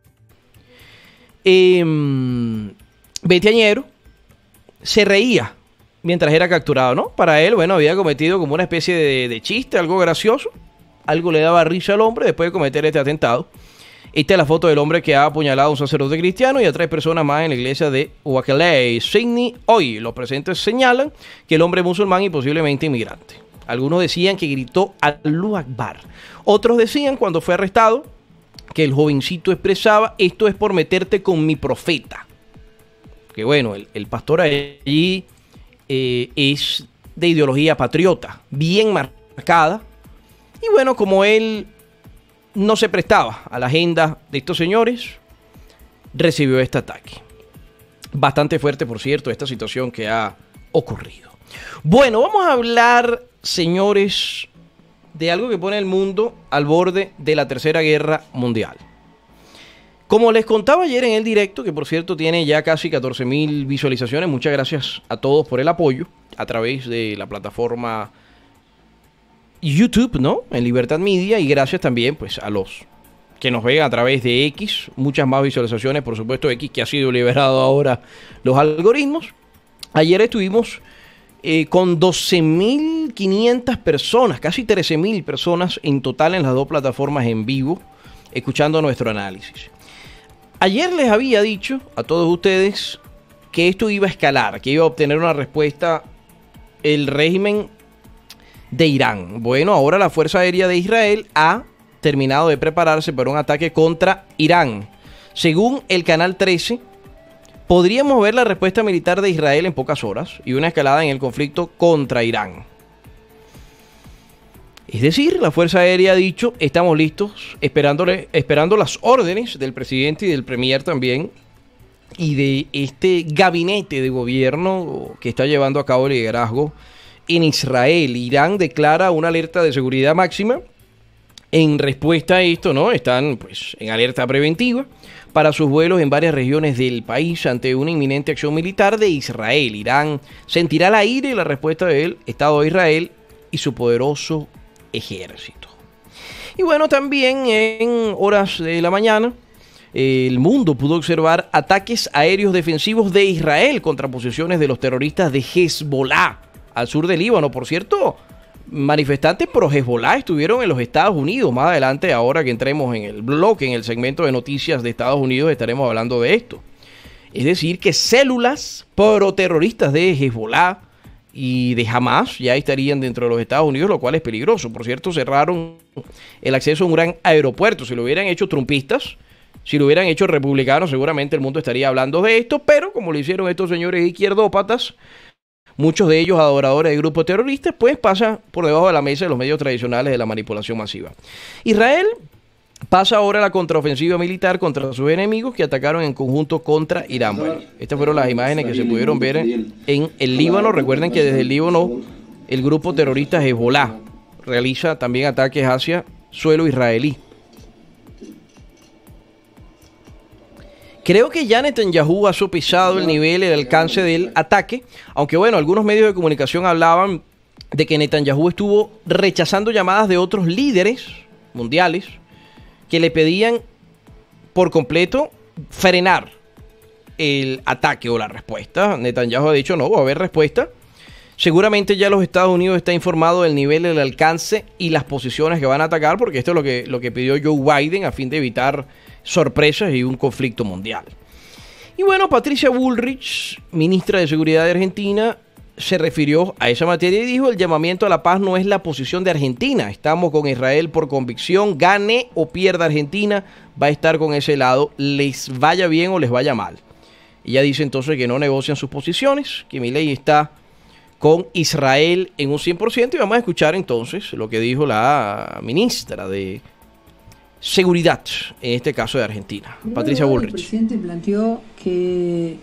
20añero, se reía mientras era capturado, ¿no? Para él, bueno, había cometido como una especie de chiste, algo gracioso, algo le daba risa al hombre después de cometer este atentado. Esta es la foto del hombre que ha apuñalado a un sacerdote cristiano y a 3 personas más en la iglesia de Wakeley, Sydney. Hoy los presentes señalan que el hombre es musulmán y posiblemente inmigrante. Algunos decían que gritó Allahu Akbar. Otros decían, cuando fue arrestado, que el jovencito expresaba, esto es por meterte con mi profeta. Que bueno, el pastor allí es de ideología patriota, bien marcada. Y bueno, como él no se prestaba a la agenda de estos señores, recibió este ataque. Bastante fuerte, por cierto, esta situación que ha ocurrido. Bueno, vamos a hablar, señores, de algo que pone el mundo al borde de la Tercera Guerra Mundial. Como les contaba ayer en el directo, que por cierto tiene ya casi 14,000 visualizaciones, muchas gracias a todos por el apoyo a través de la plataforma YouTube, ¿no? En Libertad Media, y gracias también pues a los que nos ven a través de X, muchas más visualizaciones, por supuesto X que ha sido liberado ahora los algoritmos. Ayer estuvimos con 12,500 personas, casi 13,000 personas en total en las 2 plataformas en vivo, escuchando nuestro análisis. Ayer les había dicho a todos ustedes que esto iba a escalar, que iba a obtener una respuesta el régimen de Irán. Bueno, ahora la Fuerza Aérea de Israel ha terminado de prepararse para un ataque contra Irán. Según el Canal 13, podríamos ver la respuesta militar de Israel en pocas horas y una escalada en el conflicto contra Irán. Es decir, la Fuerza Aérea ha dicho, estamos listos, esperando las órdenes del presidente y del premier también, y de este gabinete de gobierno que está llevando a cabo el liderazgo en Israel. Irán declara una alerta de seguridad máxima. En respuesta a esto, ¿no? Están pues en alerta preventiva para sus vuelos en varias regiones del país ante una inminente acción militar de Israel. Irán sentirá al aire la respuesta del Estado de Israel y su poderoso ejército. Y bueno, también en horas de la mañana, el mundo pudo observar ataques aéreos defensivos de Israel contra posiciones de los terroristas de Hezbollah al sur del Líbano. Por cierto, manifestantes pro Hezbollah estuvieron en los Estados Unidos. Más adelante, ahora que entremos en el bloque, en el segmento de noticias de Estados Unidos, estaremos hablando de esto. Es decir, que células proterroristas de Hezbollah y de Hamas ya estarían dentro de los Estados Unidos, lo cual es peligroso. Por cierto, cerraron el acceso a un gran aeropuerto. Si lo hubieran hecho trumpistas, si lo hubieran hecho republicanos, seguramente el mundo estaría hablando de esto, pero como lo hicieron estos señores izquierdópatas, muchos de ellos adoradores de grupos terroristas, pues pasa por debajo de la mesa de los medios tradicionales de la manipulación masiva. Israel pasa ahora a la contraofensiva militar contra sus enemigos que atacaron en conjunto contra Irán. Bueno, estas fueron las imágenes que se pudieron ver en el Líbano. Recuerden que desde el Líbano el grupo terrorista Hezbollah realiza también ataques hacia suelo israelí. Creo que ya Netanyahu ha sopesado el nivel, el alcance del ataque, aunque bueno, algunos medios de comunicación hablaban de que Netanyahu estuvo rechazando llamadas de otros líderes mundiales que le pedían por completo frenar el ataque o la respuesta. Netanyahu ha dicho no, va a haber respuesta. Seguramente ya los Estados Unidos está informado del nivel, el alcance y las posiciones que van a atacar, porque esto es lo que pidió Joe Biden a fin de evitar sorpresas y un conflicto mundial. Y bueno, Patricia Bullrich, ministra de Seguridad de Argentina, se refirió a esa materia y dijo: el llamamiento a la paz no es la posición de Argentina, estamos con Israel por convicción, gane o pierda Argentina, va a estar con ese lado, les vaya bien o les vaya mal. Ella dice entonces que no negocian sus posiciones, que Milei está con Israel en un 100%, y vamos a escuchar entonces lo que dijo la ministra de Seguridad, en este caso de Argentina, Patricia Bullrich. El presidente planteó que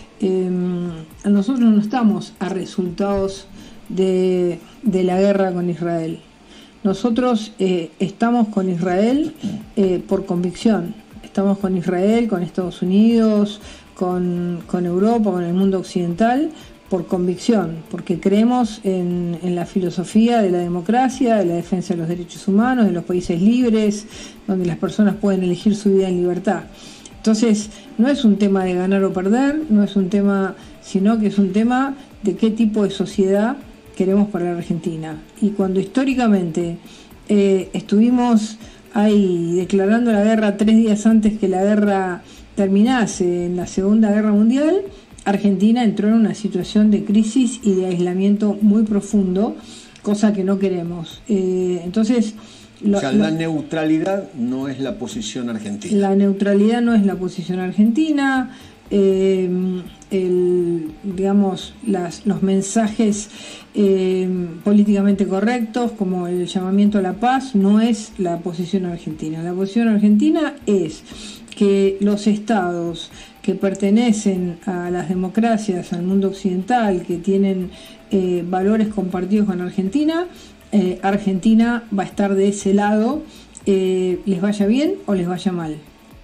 nosotros no estamos a resultados de la guerra con Israel. Nosotros estamos con Israel por convicción. Estamos con Israel, con Estados Unidos, con Europa, con el mundo occidental, por convicción, porque creemos en la filosofía de la democracia, de la defensa de los derechos humanos, de los países libres, donde las personas pueden elegir su vida en libertad. Entonces, no es un tema de ganar o perder, no es un tema, sino que es un tema de qué tipo de sociedad queremos para la Argentina. Y cuando históricamente estuvimos ahí declarando la guerra 3 días antes que la guerra terminase en la Segunda Guerra Mundial, Argentina entró en una situación de crisis y de aislamiento muy profundo, cosa que no queremos. Entonces, la neutralidad no es la posición argentina. La neutralidad no es la posición argentina. Los mensajes políticamente correctos, como el llamamiento a la paz, no es la posición argentina. La posición argentina es que los estados que pertenecen a las democracias, al mundo occidental, que tienen valores compartidos con Argentina, Argentina va a estar de ese lado, les vaya bien o les vaya mal.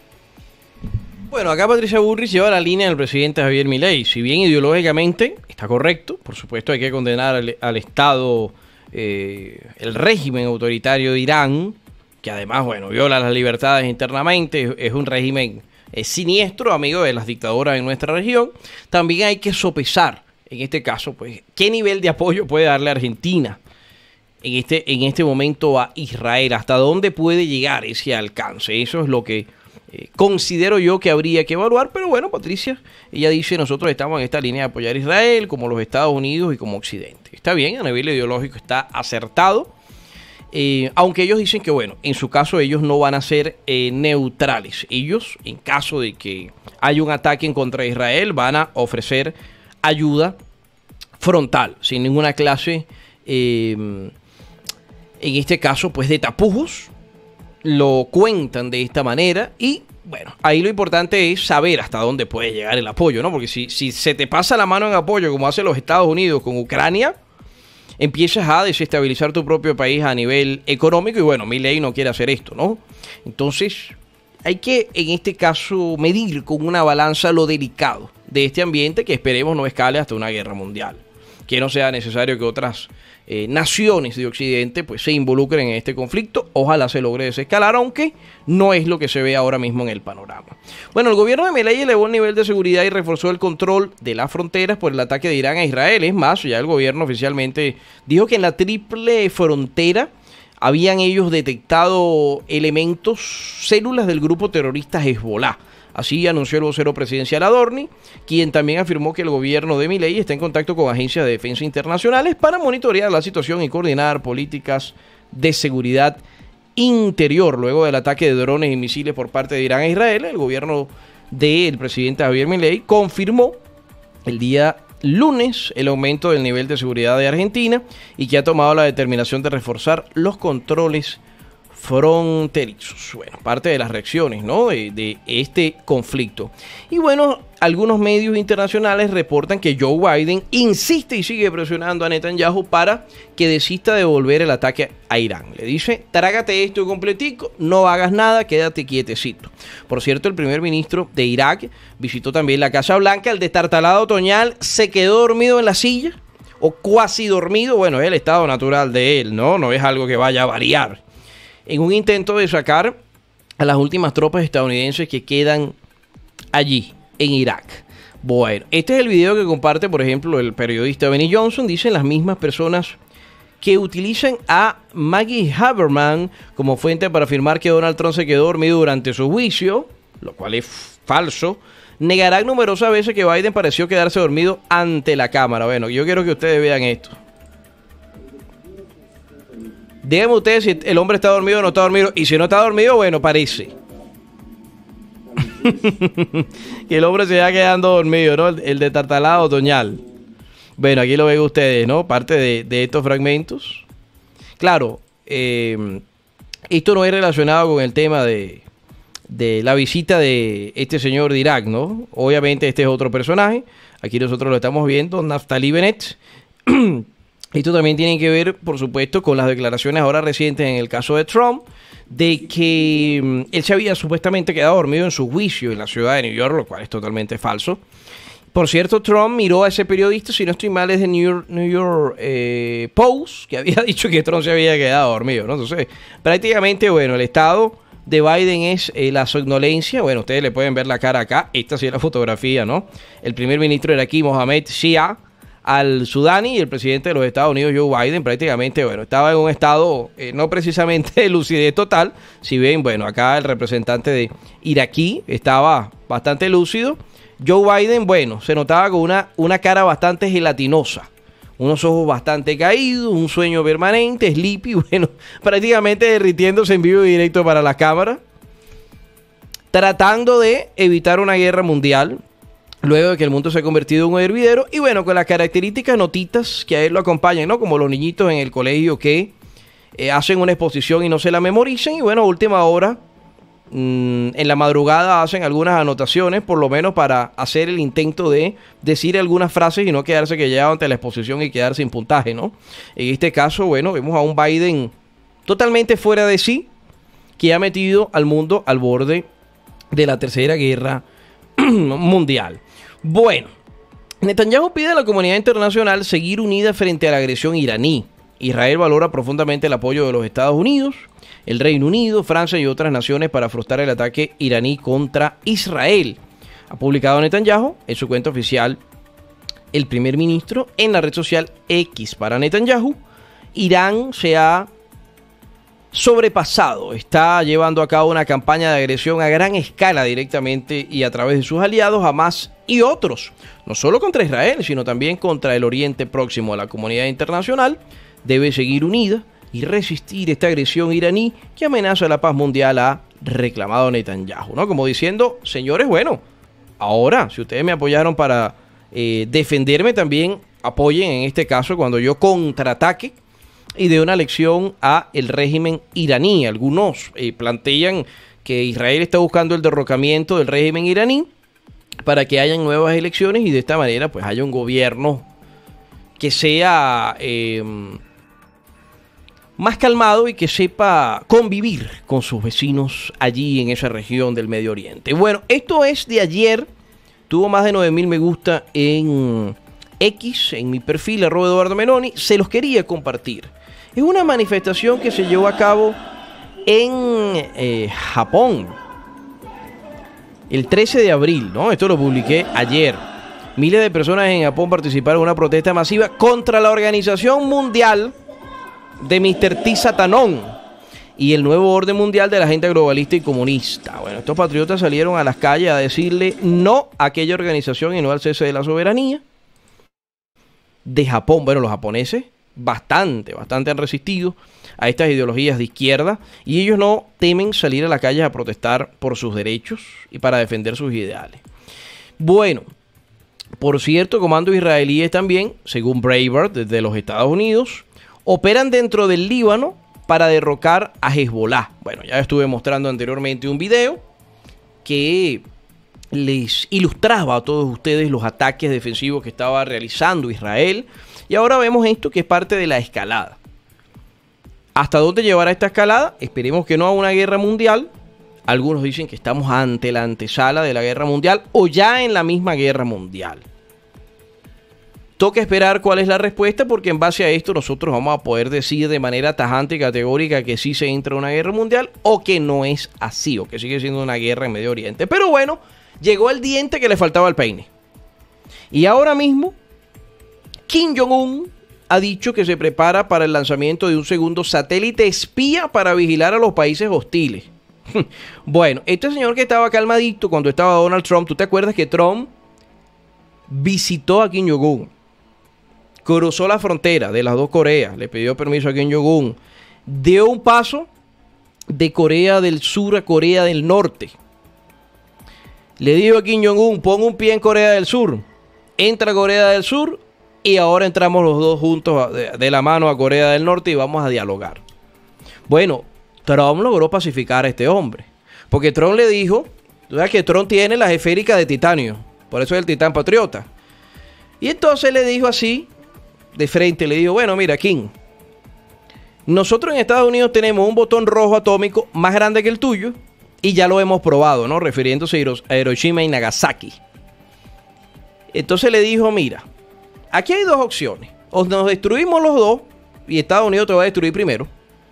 Bueno, acá Patricia Bullrich lleva la línea del presidente Javier Milei. Si bien ideológicamente está correcto, por supuesto hay que condenar al Estado, el régimen autoritario de Irán, que además, bueno, viola las libertades internamente, es un régimen siniestro, amigo de las dictaduras en nuestra región. También hay que sopesar, en este caso, pues, qué nivel de apoyo puede darle Argentina en este momento a Israel, hasta dónde puede llegar ese alcance. Eso es lo que considero yo que habría que evaluar, pero bueno, Patricia, ella dice: nosotros estamos en esta línea de apoyar a Israel, como los Estados Unidos y como Occidente. Está bien, a nivel ideológico está acertado, aunque ellos dicen que, bueno, en su caso ellos no van a ser neutrales. Ellos, en caso de que haya un ataque en contra de Israel, van a ofrecer ayuda frontal, sin ninguna clase, en este caso, pues, de tapujos. Lo cuentan de esta manera y, bueno, ahí lo importante es saber hasta dónde puede llegar el apoyo, ¿no? Porque si se te pasa la mano en apoyo, como hacen los Estados Unidos con Ucrania, empiezas a desestabilizar tu propio país a nivel económico y, bueno, Milei no quiere hacer esto, ¿no? Entonces, hay que, en este caso, medir con una balanza lo delicado de este ambiente, que esperemos no escale hasta una guerra mundial, que no sea necesario que otras naciones de Occidente pues se involucren en este conflicto. Ojalá se logre desescalar, aunque no es lo que se ve ahora mismo en el panorama. Bueno, el gobierno de Milei elevó el nivel de seguridad y reforzó el control de las fronteras por el ataque de Irán a Israel. Es más, ya el gobierno oficialmente dijo que en la triple frontera habían ellos detectado elementos, células del grupo terrorista Hezbollah. Así anunció el vocero presidencial Adorni, quien también afirmó que el gobierno de Milei está en contacto con agencias de defensa internacionales para monitorear la situación y coordinar políticas de seguridad interior. Luego del ataque de drones y misiles por parte de Irán a Israel, el gobierno del presidente Javier Milei confirmó el día lunes el aumento del nivel de seguridad de Argentina y que ha tomado la determinación de reforzar los controles fronterizos. Bueno, parte de las reacciones, ¿no?, de este conflicto. Y bueno, algunos medios internacionales reportan que Joe Biden insiste y sigue presionando a Netanyahu para que desista de volver el ataque a Irán. Le dice: trágate esto completico, no hagas nada, quédate quietecito. Por cierto, el primer ministro de Irak visitó también la Casa Blanca. El destartalado otoñal se quedó dormido en la silla, o cuasi dormido. Bueno, es el estado natural de él, no es algo que vaya a variar, en un intento de sacar a las últimas tropas estadounidenses que quedan allí en Irak. Bueno, este es el video que comparte, por ejemplo, el periodista Benny Johnson. Dicen las mismas personas que utilizan a Maggie Haberman como fuente para afirmar que Donald Trump se quedó dormido durante su juicio, lo cual es falso. Negarán numerosas veces que Biden pareció quedarse dormido ante la cámara. Bueno, yo quiero que ustedes vean esto. Díganme ustedes si el hombre está dormido o no está dormido. Y si no está dormido, bueno, parece que el hombre se va quedando dormido, ¿no? El destartalado otoñal. Bueno, aquí lo ven ustedes, ¿no? Parte de estos fragmentos. Claro, esto no es relacionado con el tema de la visita de este señor de Irak, ¿no? Obviamente este es otro personaje. Aquí nosotros lo estamos viendo, Naftali Bennett. Esto también tiene que ver, por supuesto, con las declaraciones ahora recientes en el caso de Trump, de que él se había supuestamente quedado dormido en su juicio en la ciudad de New York, lo cual es totalmente falso. Por cierto, Trump miró a ese periodista, si no estoy mal, es de New York Post, que había dicho que Trump se había quedado dormido, ¿no? Entonces, prácticamente, bueno, el estado de Biden es la somnolencia. Bueno, ustedes le pueden ver la cara acá. Esta sí es la fotografía, ¿no? El primer ministro era aquí, Mohamed Shia al-Sudani, y el presidente de los Estados Unidos, Joe Biden, prácticamente, bueno, estaba en un estado no precisamente de lucidez total. Si ven, bueno, acá el representante de iraquí estaba bastante lúcido. Joe Biden, bueno, se notaba con una cara bastante gelatinosa, unos ojos bastante caídos, un sueño permanente, sleepy, bueno, prácticamente derritiéndose en vivo y directo para las cámaras, tratando de evitar una guerra mundial, luego de que el mundo se ha convertido en un hervidero, y bueno, con las características notitas que a él lo acompañan, ¿no? Como los niñitos en el colegio que hacen una exposición y no se la memorizan, y bueno, a última hora, en la madrugada hacen algunas anotaciones, por lo menos para hacer el intento de decir algunas frases y no quedarse callado ante la exposición y quedar sin puntaje, ¿no? En este caso, bueno, vemos a un Biden totalmente fuera de sí, que ha metido al mundo al borde de la tercera guerra mundial. Bueno, Netanyahu pide a la comunidad internacional seguir unida frente a la agresión iraní. Israel valora profundamente el apoyo de los Estados Unidos, el Reino Unido, Francia y otras naciones para frustrar el ataque iraní contra Israel. Ha publicado Netanyahu en su cuenta oficial el primer ministro en la red social X. Para Netanyahu, Irán se ha sobrepasado, está llevando a cabo una campaña de agresión a gran escala directamente y a través de sus aliados, Hamas y otros, no solo contra Israel, sino también contra el Oriente Próximo. La comunidad internacional debe seguir unida y resistir esta agresión iraní que amenaza la paz mundial, ha reclamado Netanyahu, ¿no? Como diciendo, señores, bueno, ahora, si ustedes me apoyaron para defenderme, también apoyen en este caso cuando yo contraataque y dé una lección a el régimen iraní. Algunos plantean que Israel está buscando el derrocamiento del régimen iraní para que hayan nuevas elecciones y de esta manera pues haya un gobierno que sea más calmado y que sepa convivir con sus vecinos allí en esa región del Medio Oriente. Bueno, esto es de ayer, tuvo más de 9,000 me gusta en X, en mi perfil, @Eduardo Menoni, se los quería compartir. Es una manifestación que se llevó a cabo en Japón, el 13 de abril, ¿no? Esto lo publiqué ayer. Miles de personas en Japón participaron en una protesta masiva contra la Organización Mundial de Mr. T. Satanon, y el nuevo orden mundial de la agenda globalista y comunista. Bueno, estos patriotas salieron a las calles a decirle no a aquella organización y no al cese de la soberanía de Japón. Bueno, los japoneses bastante han resistido a estas ideologías de izquierda y ellos no temen salir a la calle a protestar por sus derechos y para defender sus ideales. Bueno, por cierto, comandos israelíes también, según Breitbart, desde los Estados Unidos, operan dentro del Líbano para derrocar a Hezbollah. Bueno, ya estuve mostrando anteriormente un video que les ilustraba a todos ustedes los ataques defensivos que estaba realizando Israel. Y ahora vemos esto que es parte de la escalada. ¿Hasta dónde llevará esta escalada? Esperemos que no a una guerra mundial. Algunos dicen que estamos ante la antesala de la guerra mundial o ya en la misma guerra mundial. Toca esperar cuál es la respuesta, porque en base a esto nosotros vamos a poder decir de manera tajante y categórica que sí se entra en una guerra mundial o que no es así, o que sigue siendo una guerra en Medio Oriente. Pero bueno, llegó el diente que le faltaba al peine. Y ahora mismo Kim Jong-un ha dicho que se prepara para el lanzamiento de un segundo satélite espía para vigilar a los países hostiles. Bueno, este señor que estaba calmadito cuando estaba Donald Trump, ¿tú te acuerdas que Trump visitó a Kim Jong-un? Cruzó la frontera de las dos Coreas, le pidió permiso a Kim Jong-un, dio un paso de Corea del Sur a Corea del Norte. Le dijo a Kim Jong-un, pon un pie en Corea del Sur, entra a Corea del Sur y ahora entramos los dos juntos de la mano a Corea del Norte y vamos a dialogar. Bueno, Trump logró pacificar a este hombre, porque Trump le dijo, tú sabes que Trump tiene las esféricas de titanio, por eso es el titán patriota. Y entonces le dijo así, de frente, le dijo, bueno, mira, Kim, nosotros en Estados Unidos tenemos un botón rojo atómico más grande que el tuyo y ya lo hemos probado, ¿no? Refiriéndose a Hiroshima y Nagasaki. Entonces le dijo, mira, aquí hay dos opciones. O nos destruimos los dos y Estados Unidos te va a destruir primero,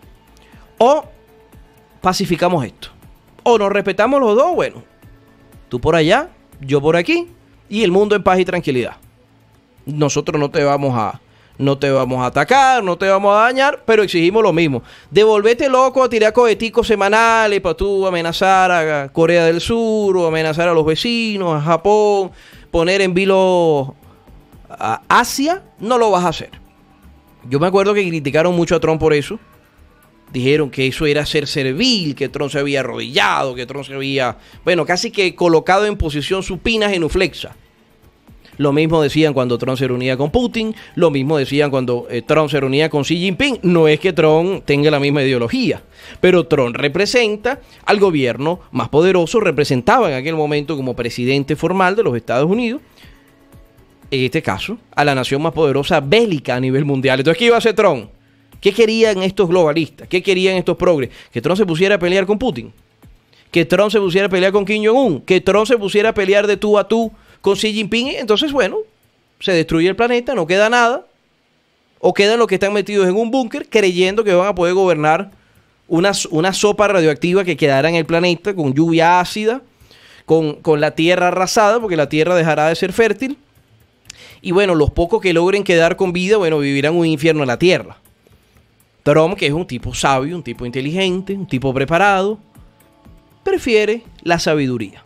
o pacificamos esto. O nos respetamos los dos, bueno, tú por allá, yo por aquí, y el mundo en paz y tranquilidad. Nosotros no te vamos a atacar, no te vamos a dañar, pero exigimos lo mismo. Devolvete loco a tirar coheticos semanales para tú amenazar a Corea del Sur o amenazar a los vecinos, a Japón, poner en vilo a Asia, no lo vas a hacer. Yo me acuerdo que criticaron mucho a Trump por eso. Dijeron que eso era ser servil, que Trump se había arrodillado, que Trump se había, bueno, casi que colocado en posición supina genuflexa. Lo mismo decían cuando Trump se reunía con Putin, lo mismo decían cuando Trump se reunía con Xi Jinping. No es que Trump tenga la misma ideología, pero Trump representa al gobierno más poderoso, representaba en aquel momento como presidente formal de los Estados Unidos, en este caso, a la nación más poderosa bélica a nivel mundial. Entonces, ¿qué iba a hacer Trump? ¿Qué querían estos globalistas? ¿Qué querían estos progres? ¿Que Trump se pusiera a pelear con Putin? ¿Que Trump se pusiera a pelear con Kim Jong-un? ¿Que Trump se pusiera a pelear de tú a tú con Xi Jinping? Entonces, bueno, se destruye el planeta, no queda nada. O quedan los que están metidos en un búnker creyendo que van a poder gobernar una sopa radioactiva que quedará en el planeta con lluvia ácida, con la tierra arrasada, porque la tierra dejará de ser fértil. Y bueno, los pocos que logren quedar con vida, bueno, vivirán un infierno en la tierra. Trump, que es un tipo sabio, un tipo inteligente, un tipo preparado, prefiere la sabiduría.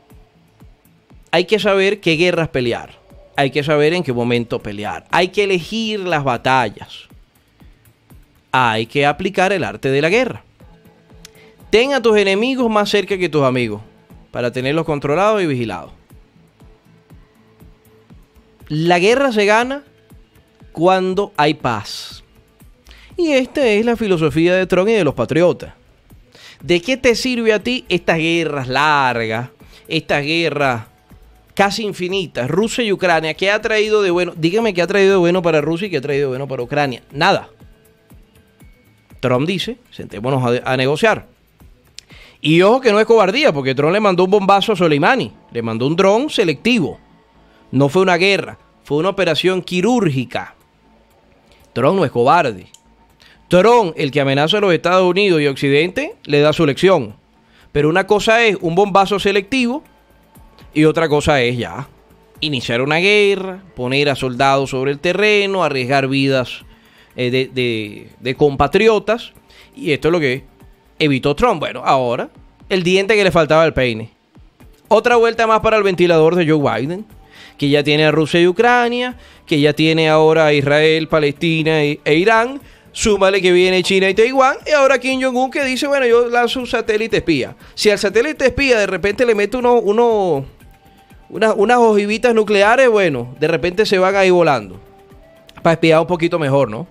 Hay que saber qué guerras pelear. Hay que saber en qué momento pelear. Hay que elegir las batallas. Hay que aplicar el arte de la guerra. Ten a tus enemigos más cerca que tus amigos para tenerlos controlados y vigilados. La guerra se gana cuando hay paz. Y esta es la filosofía de Trump y de los patriotas. ¿De qué te sirve a ti estas guerras largas, estas guerras casi infinitas, Rusia y Ucrania? ¿Qué ha traído de bueno? Dígame qué ha traído de bueno para Rusia y qué ha traído de bueno para Ucrania. Nada. Trump dice, sentémonos a negociar. Y ojo que no es cobardía, porque Trump le mandó un bombazo a Soleimani. Le mandó un dron selectivo. No fue una guerra, fue una operación quirúrgica. Trump no es cobarde. Trump, el que amenaza a los Estados Unidos y Occidente, le da su lección. Pero una cosa es un bombazo selectivo y otra cosa es ya iniciar una guerra, poner a soldados sobre el terreno, arriesgar vidas de compatriotas. Y esto es lo que evitó Trump. Bueno, ahora el diente que le faltaba al peine. Otra vuelta más para el ventilador de Joe Biden, que ya tiene a Rusia y Ucrania, que ya tiene ahora a Israel, Palestina e Irán. Súmale que viene China y Taiwán. Y ahora Kim Jong-un que dice, bueno, yo lanzo un satélite espía. Si al satélite espía de repente le mete unas ojivitas nucleares, bueno, de repente se van ahí volando. Para espiar un poquito mejor, ¿no?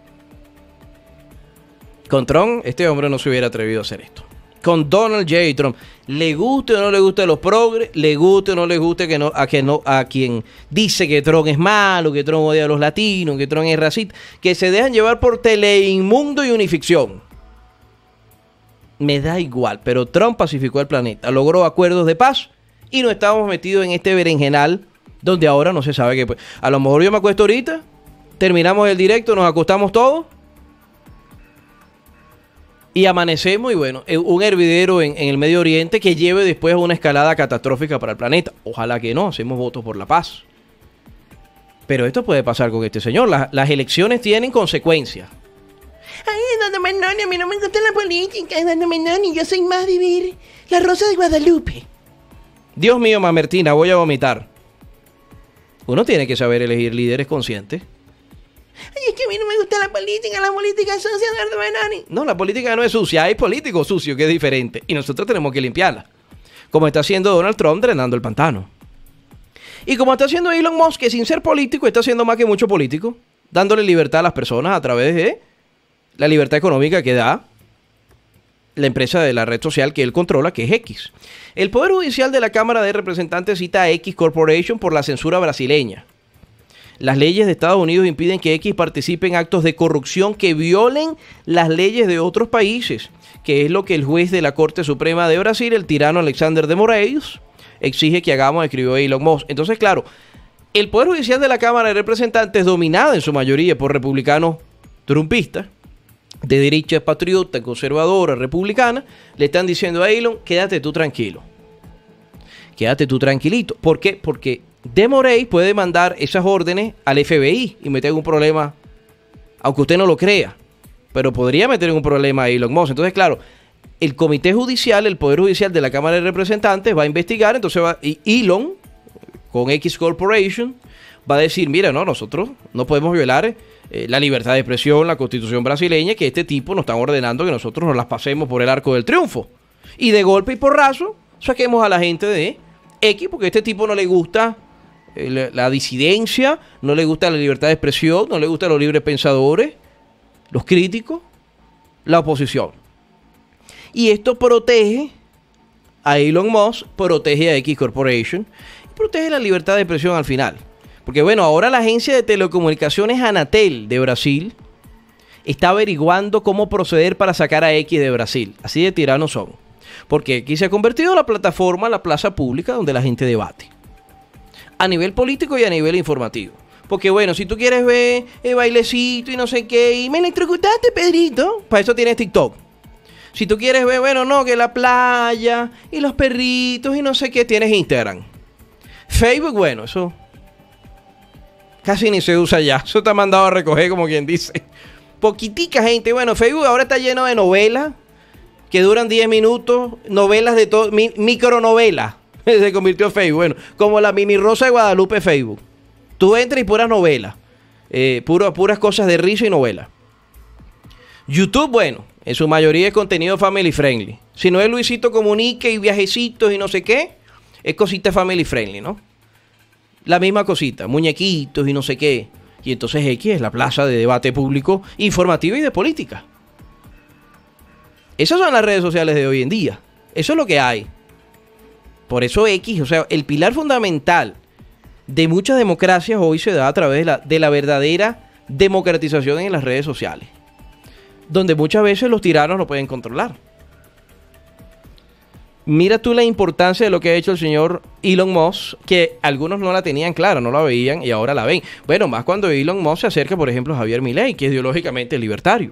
Con Trump, este hombre no se hubiera atrevido a hacer esto. Con Donald J. Trump, le guste o no le guste a los progres, le guste o no le guste a quien dice que Trump es malo, que Trump odia a los latinos, que Trump es racista, que se dejan llevar por Teleinmundo y Unificción. Me da igual, pero Trump pacificó el planeta, logró acuerdos de paz y no estábamos metidos en este berenjenal donde ahora no se sabe qué. A lo mejor yo me acuesto ahorita, terminamos el directo, nos acostamos todos y amanecemos y bueno, un hervidero en el Medio Oriente que lleve después a una escalada catastrófica para el planeta. Ojalá que no, hacemos votos por la paz. Pero esto puede pasar con este señor. Las elecciones tienen consecuencias. Ay, Eduardo Menoni, a mí no me gusta la política, Eduardo Menoni, yo soy más vivir la Rosa de Guadalupe. Dios mío, Mamertina, voy a vomitar. Uno tiene que saber elegir líderes conscientes. Ay, es que a mí no me gusta la política es sucia, Eduardo Menoni. No, la política no es sucia, hay políticos sucios, que es diferente. Y nosotros tenemos que limpiarla. Como está haciendo Donald Trump drenando el pantano. Y como está haciendo Elon Musk, que sin ser político está haciendo más que mucho político, dándole libertad a las personas a través de la libertad económica que da la empresa de la red social que él controla, que es X. El Poder Judicial de la Cámara de Representantes cita a X Corporation por la censura brasileña. Las leyes de Estados Unidos impiden que X participe en actos de corrupción que violen las leyes de otros países, que es lo que el juez de la Corte Suprema de Brasil, el tirano Alexander de Moraes, exige que hagamos, escribió Elon Musk. Entonces, claro, el Poder Judicial de la Cámara de Representantes, dominada en su mayoría por republicanos trumpistas, de derecha patriota, conservadora, republicana, le están diciendo a Elon, quédate tú tranquilo. Quédate tú tranquilito. ¿Por qué? Porque de Moraes puede mandar esas órdenes al FBI y meter un problema, aunque usted no lo crea, pero podría meter un problema a Elon Musk. Entonces, claro, el Comité Judicial, el Poder Judicial de la Cámara de Representantes va a investigar, entonces y Elon, con X Corporation, va a decir, mira, no, nosotros no podemos violar la libertad de expresión, la Constitución brasileña, que este tipo nos está ordenando que nosotros nos las pasemos por el arco del triunfo. Y de golpe y porrazo, saquemos a la gente de X, porque a este tipo no le gusta la disidencia, no le gusta la libertad de expresión, no le gustan los libres pensadores, los críticos, la oposición. Y esto protege a Elon Musk, protege a X Corporation, y protege la libertad de expresión al final. Porque bueno, ahora la agencia de telecomunicaciones Anatel de Brasil está averiguando cómo proceder para sacar a X de Brasil. Así de tiranos son. Porque X se ha convertido en la plataforma, la plaza pública donde la gente debate. A nivel político y a nivel informativo. Porque bueno, si tú quieres ver el bailecito y no sé qué, y me electrocutaste, Pedrito, para eso tienes TikTok. Si tú quieres ver, bueno, no, que la playa y los perritos y no sé qué, tienes Instagram. Facebook, bueno, eso casi ni se usa ya. Eso está mandado a recoger, como quien dice. Poquitica gente. Bueno, Facebook ahora está lleno de novelas que duran 10 minutos. Novelas de todo, micronovelas. Se convirtió en Facebook. Bueno, como la mini Rosa de Guadalupe Facebook. Tú entras y puras novelas. Puras cosas de risa y novelas. YouTube, bueno, en su mayoría es contenido family friendly. Si no es Luisito Comunica y viajecitos y no sé qué, es cosita family friendly, ¿no? La misma cosita, muñequitos y no sé qué. Y entonces X es la plaza de debate público, informativo y de política. Esas son las redes sociales de hoy en día. Eso es lo que hay. Por eso X, o sea, el pilar fundamental de muchas democracias hoy se da a través de la verdadera democratización en las redes sociales. Donde muchas veces los tiranos no pueden controlar. Mira tú la importancia de lo que ha hecho el señor Elon Musk, que algunos no la tenían clara, no la veían y ahora la ven. Bueno, más cuando Elon Musk se acerca, por ejemplo, a Javier Milei, que es ideológicamente libertario.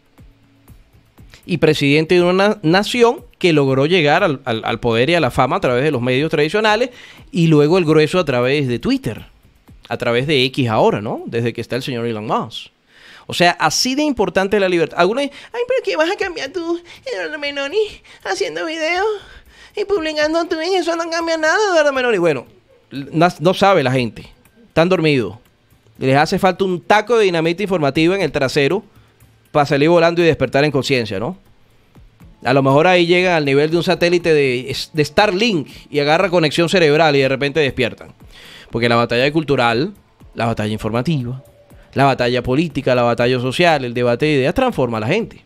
Y presidente de una nación que logró llegar al poder y a la fama a través de los medios tradicionales y luego el grueso a través de Twitter, a través de X ahora, ¿no? Desde que está el señor Elon Musk. O sea, así de importante es la libertad. Algunos dicen, ay, pero ¿qué vas a cambiar tú, Eduardo Meloni, haciendo videos y publicando tú? En eso no cambia nada, Eduardo Meloni. Bueno, no sabe la gente. Están dormidos. Les hace falta un taco de dinamita informativa en el trasero para salir volando y despertar en conciencia, ¿no? A lo mejor ahí llegan al nivel de un satélite de Starlink y agarra conexión cerebral y de repente despiertan. Porque la batalla cultural, la batalla informativa, la batalla política, la batalla social, el debate de ideas transforma a la gente.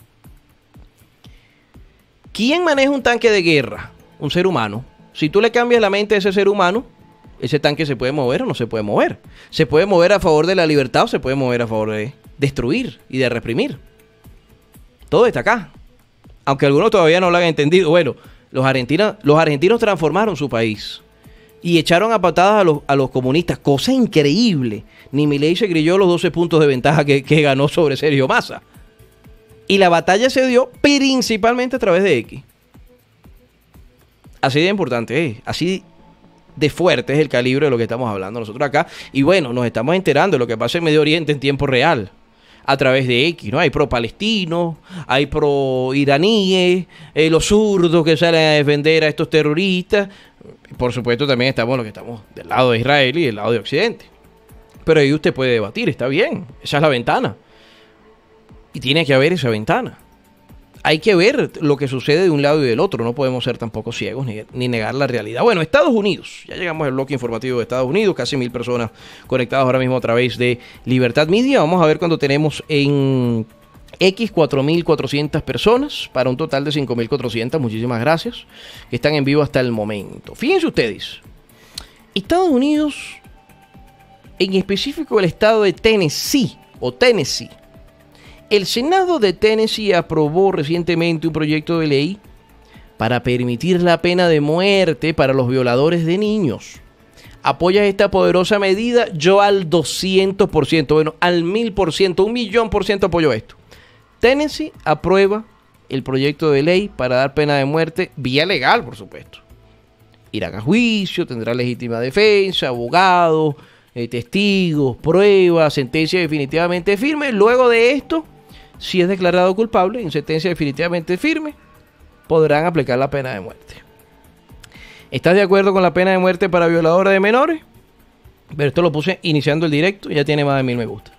¿Quién maneja un tanque de guerra? Un ser humano. Si tú le cambias la mente a ese ser humano, ese tanque se puede mover o no se puede mover. Se puede mover a favor de la libertad o se puede mover a favor de destruir y de reprimir. Todo está acá. Aunque algunos todavía no lo han entendido. Bueno, los argentinos transformaron su país y echaron a patadas a los comunistas. Cosa increíble. Ni Milei se grilló los 12 puntos de ventaja que ganó sobre Sergio Massa. Y la batalla se dio principalmente a través de X. Así de importante es. Así de fuerte es el calibre de lo que estamos hablando nosotros acá. Y bueno, nos estamos enterando de lo que pasa en Medio Oriente en tiempo real. A través de X, ¿no? Hay pro-palestinos, hay pro-iraníes, los zurdos que salen a defender a estos terroristas. Por supuesto, también estamos los que estamos del lado de Israel y del lado de Occidente. Pero ahí usted puede debatir, está bien. Esa es la ventana. Y tiene que haber esa ventana. Hay que ver lo que sucede de un lado y del otro. No podemos ser tampoco ciegos ni negar la realidad. Bueno, Estados Unidos. Ya llegamos al bloque informativo de Estados Unidos. Casi 1000 personas conectadas ahora mismo a través de Libertad Media. Vamos a ver cuando tenemos en X 4.400 personas para un total de 5.400. Muchísimas gracias. Que están en vivo hasta el momento. Fíjense ustedes. Estados Unidos, en específico el estado de Tennessee. El Senado de Tennessee aprobó recientemente un proyecto de ley para permitir la pena de muerte para los violadores de niños. ¿Apoyas esta poderosa medida? Yo al 200%, bueno, al 1000%, 1.000.000% apoyo esto. Tennessee aprueba el proyecto de ley para dar pena de muerte, vía legal, por supuesto. Irán a juicio, tendrá legítima defensa, abogado, testigos, pruebas, sentencia definitivamente firme. Luego de esto, si es declarado culpable, en sentencia definitivamente firme, podrán aplicar la pena de muerte. ¿Estás de acuerdo con la pena de muerte para violadores de menores? Pero esto lo puse iniciando el directo, ya tiene más de 1000 me gusta.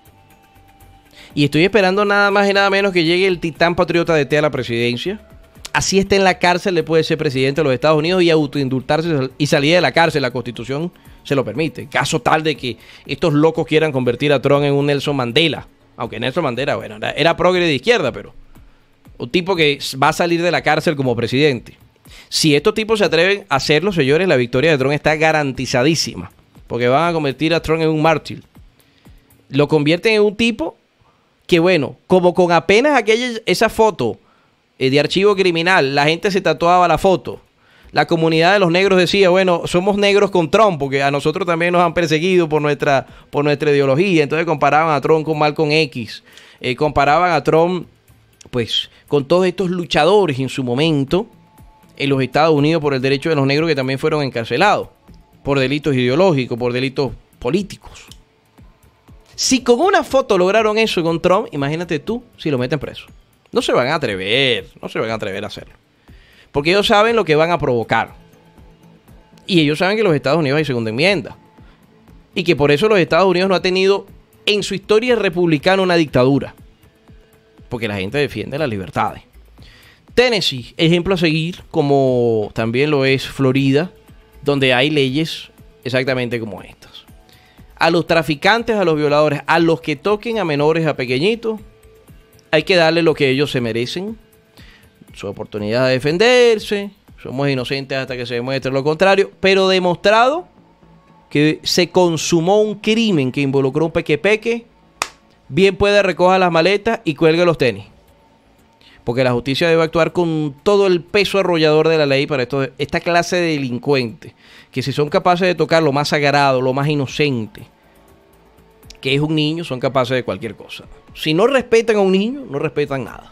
Y estoy esperando nada más y nada menos que llegue el titán patriota de T a la presidencia. Así esté en la cárcel, le puede ser presidente de los Estados Unidos y autoindultarse y salir de la cárcel. La Constitución se lo permite. Caso tal de que estos locos quieran convertir a Trump en un Nelson Mandela. Aunque Nelson Mandela, bueno, era progre de izquierda, pero un tipo que va a salir de la cárcel como presidente. Si estos tipos se atreven a hacerlo, señores, la victoria de Trump está garantizadísima. Porque van a convertir a Trump en un mártir. Lo convierten en un tipo que, bueno, como con apenas esa foto de archivo criminal, la gente se tatuaba la foto. La comunidad de los negros decía, bueno, somos negros con Trump, porque a nosotros también nos han perseguido por nuestra ideología. Entonces comparaban a Trump con Malcolm X. Comparaban a Trump, pues, con todos estos luchadores en su momento en los Estados Unidos por el derecho de los negros que también fueron encarcelados por delitos ideológicos, por delitos políticos. Si con una foto lograron eso con Trump, imagínate tú si lo meten preso. No se van a atrever a hacerlo. Porque ellos saben lo que van a provocar. Y ellos saben que en los Estados Unidos hay segunda enmienda. Y que por eso los Estados Unidos no ha tenido en su historia republicana una dictadura. Porque la gente defiende las libertades. Tennessee, ejemplo a seguir, como también lo es Florida, donde hay leyes exactamente como estas. A los traficantes, a los violadores, a los que toquen a menores, a pequeñitos, hay que darle lo que ellos se merecen. Su oportunidad de defenderse. Somos inocentes hasta que se demuestre lo contrario. Pero demostrado que se consumó un crimen que involucró un peque, bien puede recoger las maletas y cuelgue los tenis. Porque la justicia debe actuar con todo el peso arrollador de la ley para esta clase de delincuentes. Que si son capaces de tocar lo más sagrado, lo más inocente, que es un niño, son capaces de cualquier cosa. Si no respetan a un niño, no respetan nada.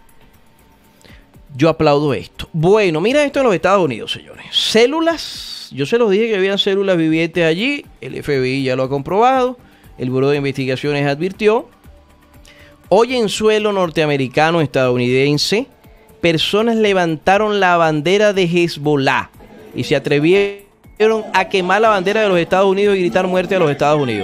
Yo aplaudo esto. Bueno, mira esto en los Estados Unidos, señores. Células. Yo se los dije que había células vivientes allí. El FBI ya lo ha comprobado. El Buró de Investigaciones advirtió. Hoy en suelo norteamericano estadounidense, personas levantaron la bandera de Hezbollah y se atrevieron a quemar la bandera de los Estados Unidos y gritar muerte a los Estados Unidos.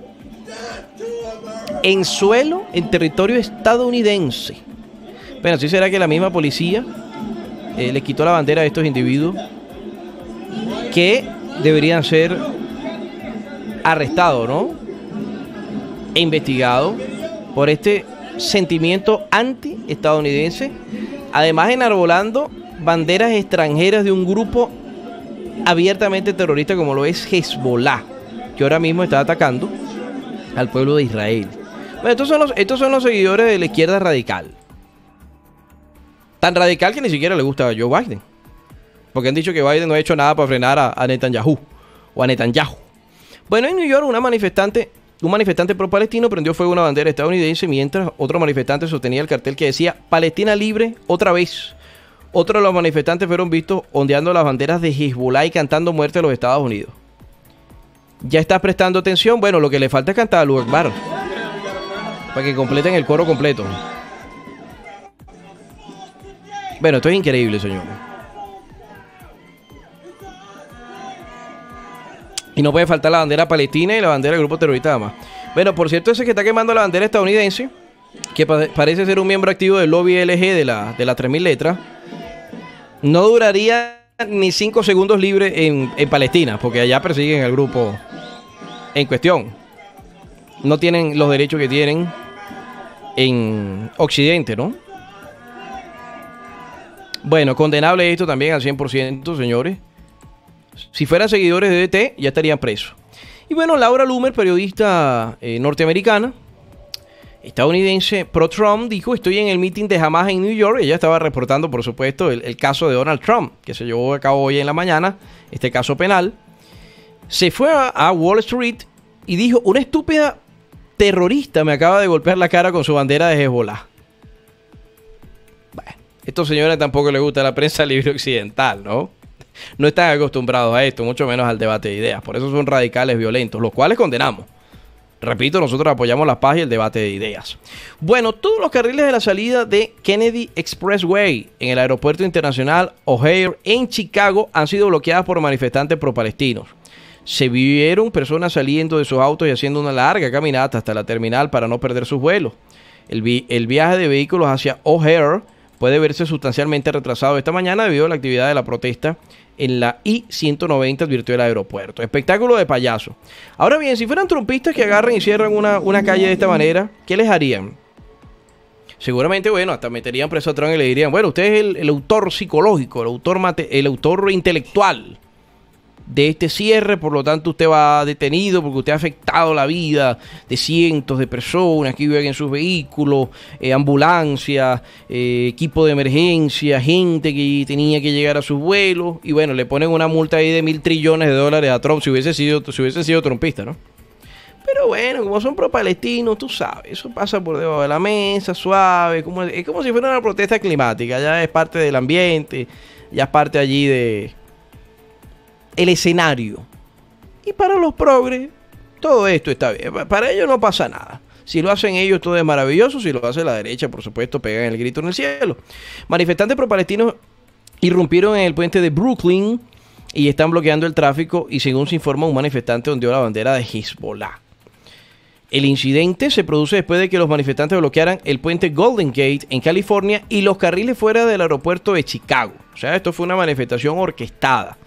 En suelo, en territorio estadounidense. Bueno, ¿sí será que la misma policía le quitó la bandera a estos individuos que deberían ser arrestados, ¿no? E investigados por este sentimiento anti-estadounidense, además enarbolando banderas extranjeras de un grupo abiertamente terrorista como lo es Hezbollah, que ahora mismo está atacando al pueblo de Israel. Bueno, estos son los seguidores de la izquierda radical. Tan radical que ni siquiera le gusta a Joe Biden, porque han dicho que Biden no ha hecho nada para frenar a Netanyahu o a Netanyahu. Bueno, en New York un manifestante pro-palestino prendió fuego a una bandera estadounidense mientras otro manifestante sostenía el cartel que decía Palestina libre otra vez. Otros de los manifestantes fueron vistos ondeando las banderas de Hezbollah y cantando muerte a los Estados Unidos. ¿Ya estás prestando atención? Bueno, lo que le falta es cantar Allahu Akbar para que completen el coro completo. Bueno, esto es increíble, señor. Y no puede faltar la bandera palestina y la bandera del grupo terrorista además. Bueno, por cierto, ese que está quemando la bandera estadounidense, que parece ser un miembro activo del lobby LG de la 3000 letras, no duraría ni 5 segundos libre en Palestina, porque allá persiguen al grupo en cuestión. No tienen los derechos que tienen en Occidente, ¿no? Bueno, condenable esto también al 100%, señores. Si fueran seguidores de DT, ya estarían presos. Y bueno, Laura Loomer, periodista norteamericana, estadounidense, pro-Trump, dijo: estoy en el meeting de Hamas en New York. Ella estaba reportando, por supuesto, el caso de Donald Trump, que se llevó a cabo hoy en la mañana, este caso penal. Se fue a Wall Street y dijo: una estúpida terrorista me acaba de golpear la cara con su bandera de Hezbollah. Bueno, estos señores tampoco les gusta la prensa libre occidental, ¿no? No están acostumbrados a esto, mucho menos al debate de ideas. Por eso son radicales violentos, los cuales condenamos. Repito, nosotros apoyamos la paz y el debate de ideas. Bueno, todos los carriles de la salida de Kennedy Expressway en el aeropuerto internacional O'Hare en Chicago han sido bloqueados por manifestantes pro-palestinos. Se vieron personas saliendo de sus autos y haciendo una larga caminata hasta la terminal para no perder sus vuelos. El viaje de vehículos hacia O'Hare puede verse sustancialmente retrasado esta mañana debido a la actividad de la protesta en la I-190, advirtió el aeropuerto. Espectáculo de payaso. Ahora bien, si fueran trumpistas que agarran y cierran una calle de esta manera, ¿qué les harían? Seguramente, bueno, hasta meterían preso a Trump y le dirían: bueno, usted es el autor psicológico, el autor intelectual de este cierre, por lo tanto usted va detenido porque usted ha afectado la vida de cientos de personas que viven en sus vehículos, ambulancias, equipo de emergencia, gente que tenía que llegar a sus vuelos, y bueno, le ponen una multa ahí de $1,000 trillones a Trump si hubiese sido trumpista, ¿no? Pero bueno, como son pro-palestinos, tú sabes, eso pasa por debajo de la mesa, suave, es como si fuera una protesta climática, ya es parte del ambiente, ya es parte allí de el escenario. Y para los progres, todo esto está bien. Para ellos no pasa nada. Si lo hacen ellos, todo es maravilloso. Si lo hace la derecha, por supuesto, pegan el grito en el cielo. Manifestantes pro-palestinos irrumpieron en el puente de Brooklyn y están bloqueando el tráfico, y según se informa, un manifestante ondeó la bandera de Hezbollah. El incidente se produce después de que los manifestantes bloquearan el puente Golden Gate en California y los carriles fuera del aeropuerto de Chicago. O sea, esto fue una manifestación orquestada.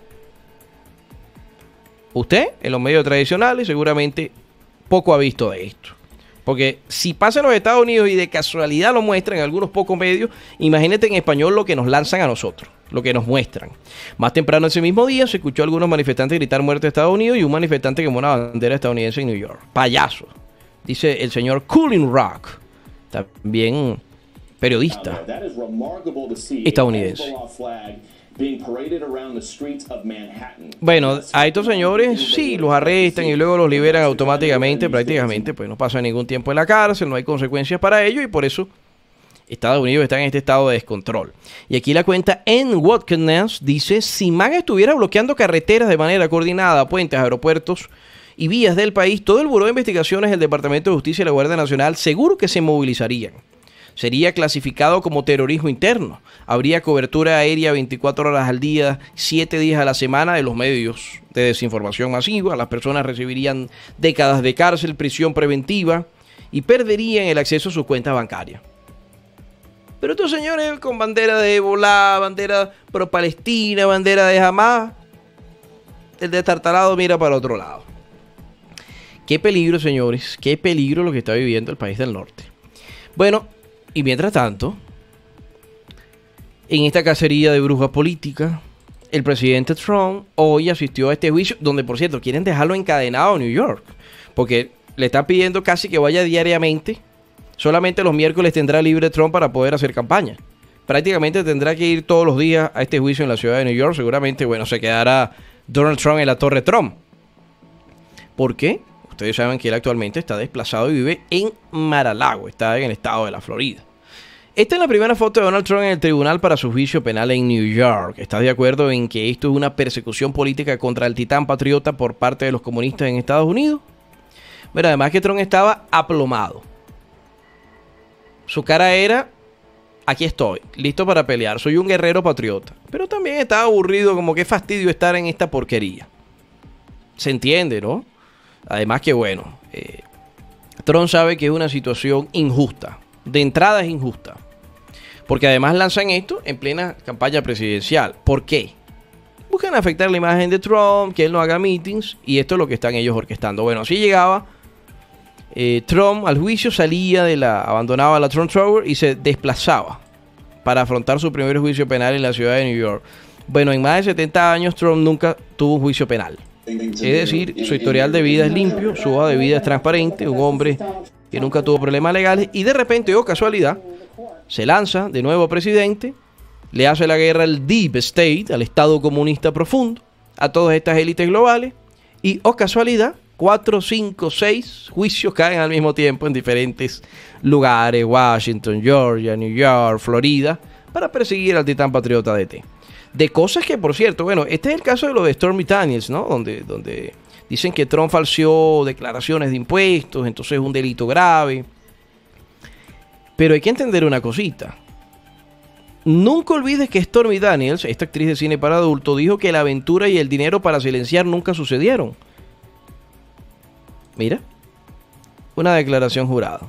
Usted, en los medios tradicionales, seguramente poco ha visto de esto. Porque si pasa en los Estados Unidos y de casualidad lo muestran en algunos pocos medios, imagínate en español lo que nos lanzan a nosotros, lo que nos muestran. Más temprano ese mismo día se escuchó a algunos manifestantes gritar muerte a Estados Unidos y un manifestante quemó una bandera estadounidense en New York. Payaso, dice el señor Cooling Rock, también periodista estadounidense. Bueno, a estos señores sí los arrestan y luego los liberan automáticamente, prácticamente, pues no pasa ningún tiempo en la cárcel, no hay consecuencias para ello, y por eso Estados Unidos está en este estado de descontrol. Y aquí la cuenta en Watkins dice: si MAGA estuviera bloqueando carreteras de manera coordinada, puentes, aeropuertos y vías del país, todo el Buró de Investigaciones, el Departamento de Justicia y la Guardia Nacional seguro que se movilizarían. Sería clasificado como terrorismo interno. Habría cobertura aérea 24 horas al día, 7 días a la semana de los medios de desinformación masiva. Las personas recibirían décadas de cárcel, prisión preventiva y perderían el acceso a sus cuentas bancarias. Pero estos señores con bandera de Hezbollah, bandera pro-Palestina, bandera de Hamas, el destartalado mira para otro lado. Qué peligro, señores, qué peligro lo que está viviendo el país del norte. Bueno, y mientras tanto, en esta cacería de brujas políticas, el presidente Trump hoy asistió a este juicio, donde por cierto quieren dejarlo encadenado en New York, porque le están pidiendo casi que vaya diariamente. Solamente los miércoles tendrá libre Trump para poder hacer campaña. Prácticamente tendrá que ir todos los días a este juicio en la ciudad de New York. Seguramente, bueno, se quedará Donald Trump en la Torre Trump. ¿Por qué? Ustedes saben que él actualmente está desplazado y vive en Mar-a-Lago, está en el estado de la Florida. Esta es la primera foto de Donald Trump en el tribunal para su juicio penal en New York. ¿Estás de acuerdo en que esto es una persecución política contra el titán patriota por parte de los comunistas en Estados Unidos? Pero además que Trump estaba aplomado. Su cara era, aquí estoy, listo para pelear, soy un guerrero patriota. Pero también estaba aburrido, como que fastidio estar en esta porquería. Se entiende, ¿no? Además que bueno, Trump sabe que es una situación injusta. De entrada es injusta. Porque además lanzan esto en plena campaña presidencial. ¿Por qué? Buscan afectar la imagen de Trump, que él no haga meetings, y esto es lo que están ellos orquestando. Bueno, así llegaba Trump al juicio, abandonaba la Trump Tower y se desplazaba para afrontar su primer juicio penal en la ciudad de New York. Bueno, en más de 70 años Trump nunca tuvo un juicio penal. Es decir, su historial de vida es limpio, su hoja de vida es transparente, un hombre que nunca tuvo problemas legales y de repente, oh casualidad, se lanza de nuevo presidente, le hace la guerra al Deep State, al Estado comunista profundo, a todas estas élites globales y, oh casualidad, 4, 5, 6 juicios caen al mismo tiempo en diferentes lugares, Washington, Georgia, New York, Florida, para perseguir al titán patriota de cosas que, por cierto, bueno, este es el caso de lo de Stormy Daniels, ¿no? Donde dicen que Trump falseó declaraciones de impuestos, entonces es un delito grave. Pero hay que entender una cosita. Nunca olvides que Stormy Daniels, esta actriz de cine para adultos, dijo que la aventura y el dinero para silenciar nunca sucedieron. Mira, una declaración jurada,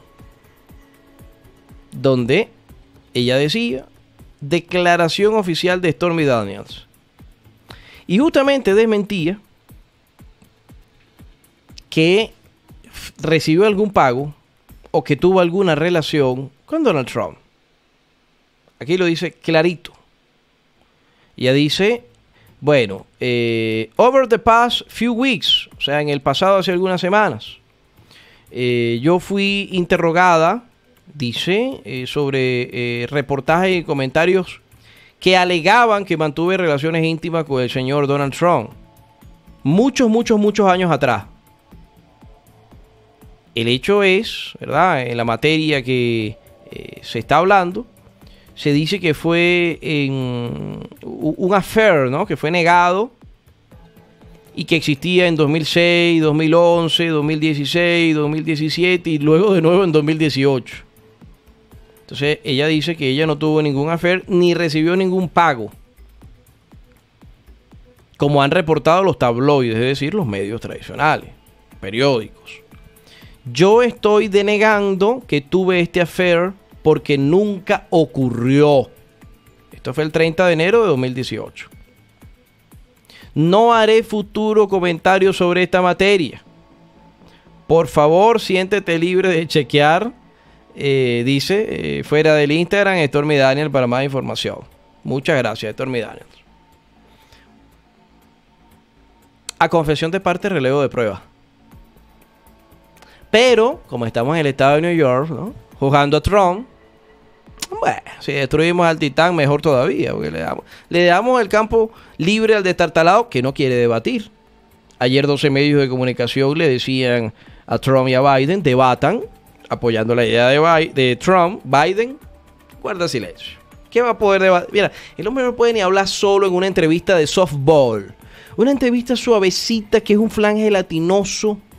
donde ella decía, declaración oficial de Stormy Daniels, y justamente desmentía que recibió algún pago o que tuvo alguna relación con Donald Trump. Aquí lo dice clarito. Ella dice, bueno, over the past few weeks, o sea, en el pasado hace algunas semanas, yo fui interrogada, dice, sobre reportajes y comentarios que alegaban que mantuve relaciones íntimas con el señor Donald Trump. Muchos años atrás. El hecho es, ¿verdad? En la materia que se está hablando, se dice que fue en un affair, ¿no? Que fue negado y que existía en 2006, 2011, 2016, 2017 y luego de nuevo en 2018. Entonces ella dice que ella no tuvo ningún affair ni recibió ningún pago, como han reportado los tabloides, es decir, los medios tradicionales, periódicos. Yo estoy denegando que tuve este affair porque nunca ocurrió. Esto fue el 30 de enero de 2018. No haré futuro comentario sobre esta materia. Por favor, siéntete libre de chequear, dice, fuera del Instagram, Stormy Daniels para más información. Muchas gracias, Stormy Daniels. A confesión de parte, relevo de prueba. Pero, como estamos en el estado de New York, ¿no?, juzgando a Trump, bueno, si destruimos al titán, mejor todavía, porque le damos el campo libre al destartalado que no quiere debatir. Ayer 12 medios de comunicación le decían a Trump y a Biden, debatan, apoyando la idea de Trump. Biden guarda silencio. ¿Qué va a poder debatir? Mira, el hombre no puede ni hablar solo en una entrevista de softball. Una entrevista suavecita que es un flan gelatinoso.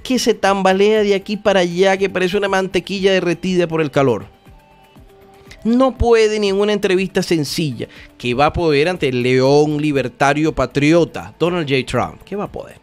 que se tambalea de aquí para allá, que parece una mantequilla derretida por el calor. No puede ni en una entrevista sencilla que va a poder ante el león libertario patriota Donald J. Trump. ¿Qué va a poder?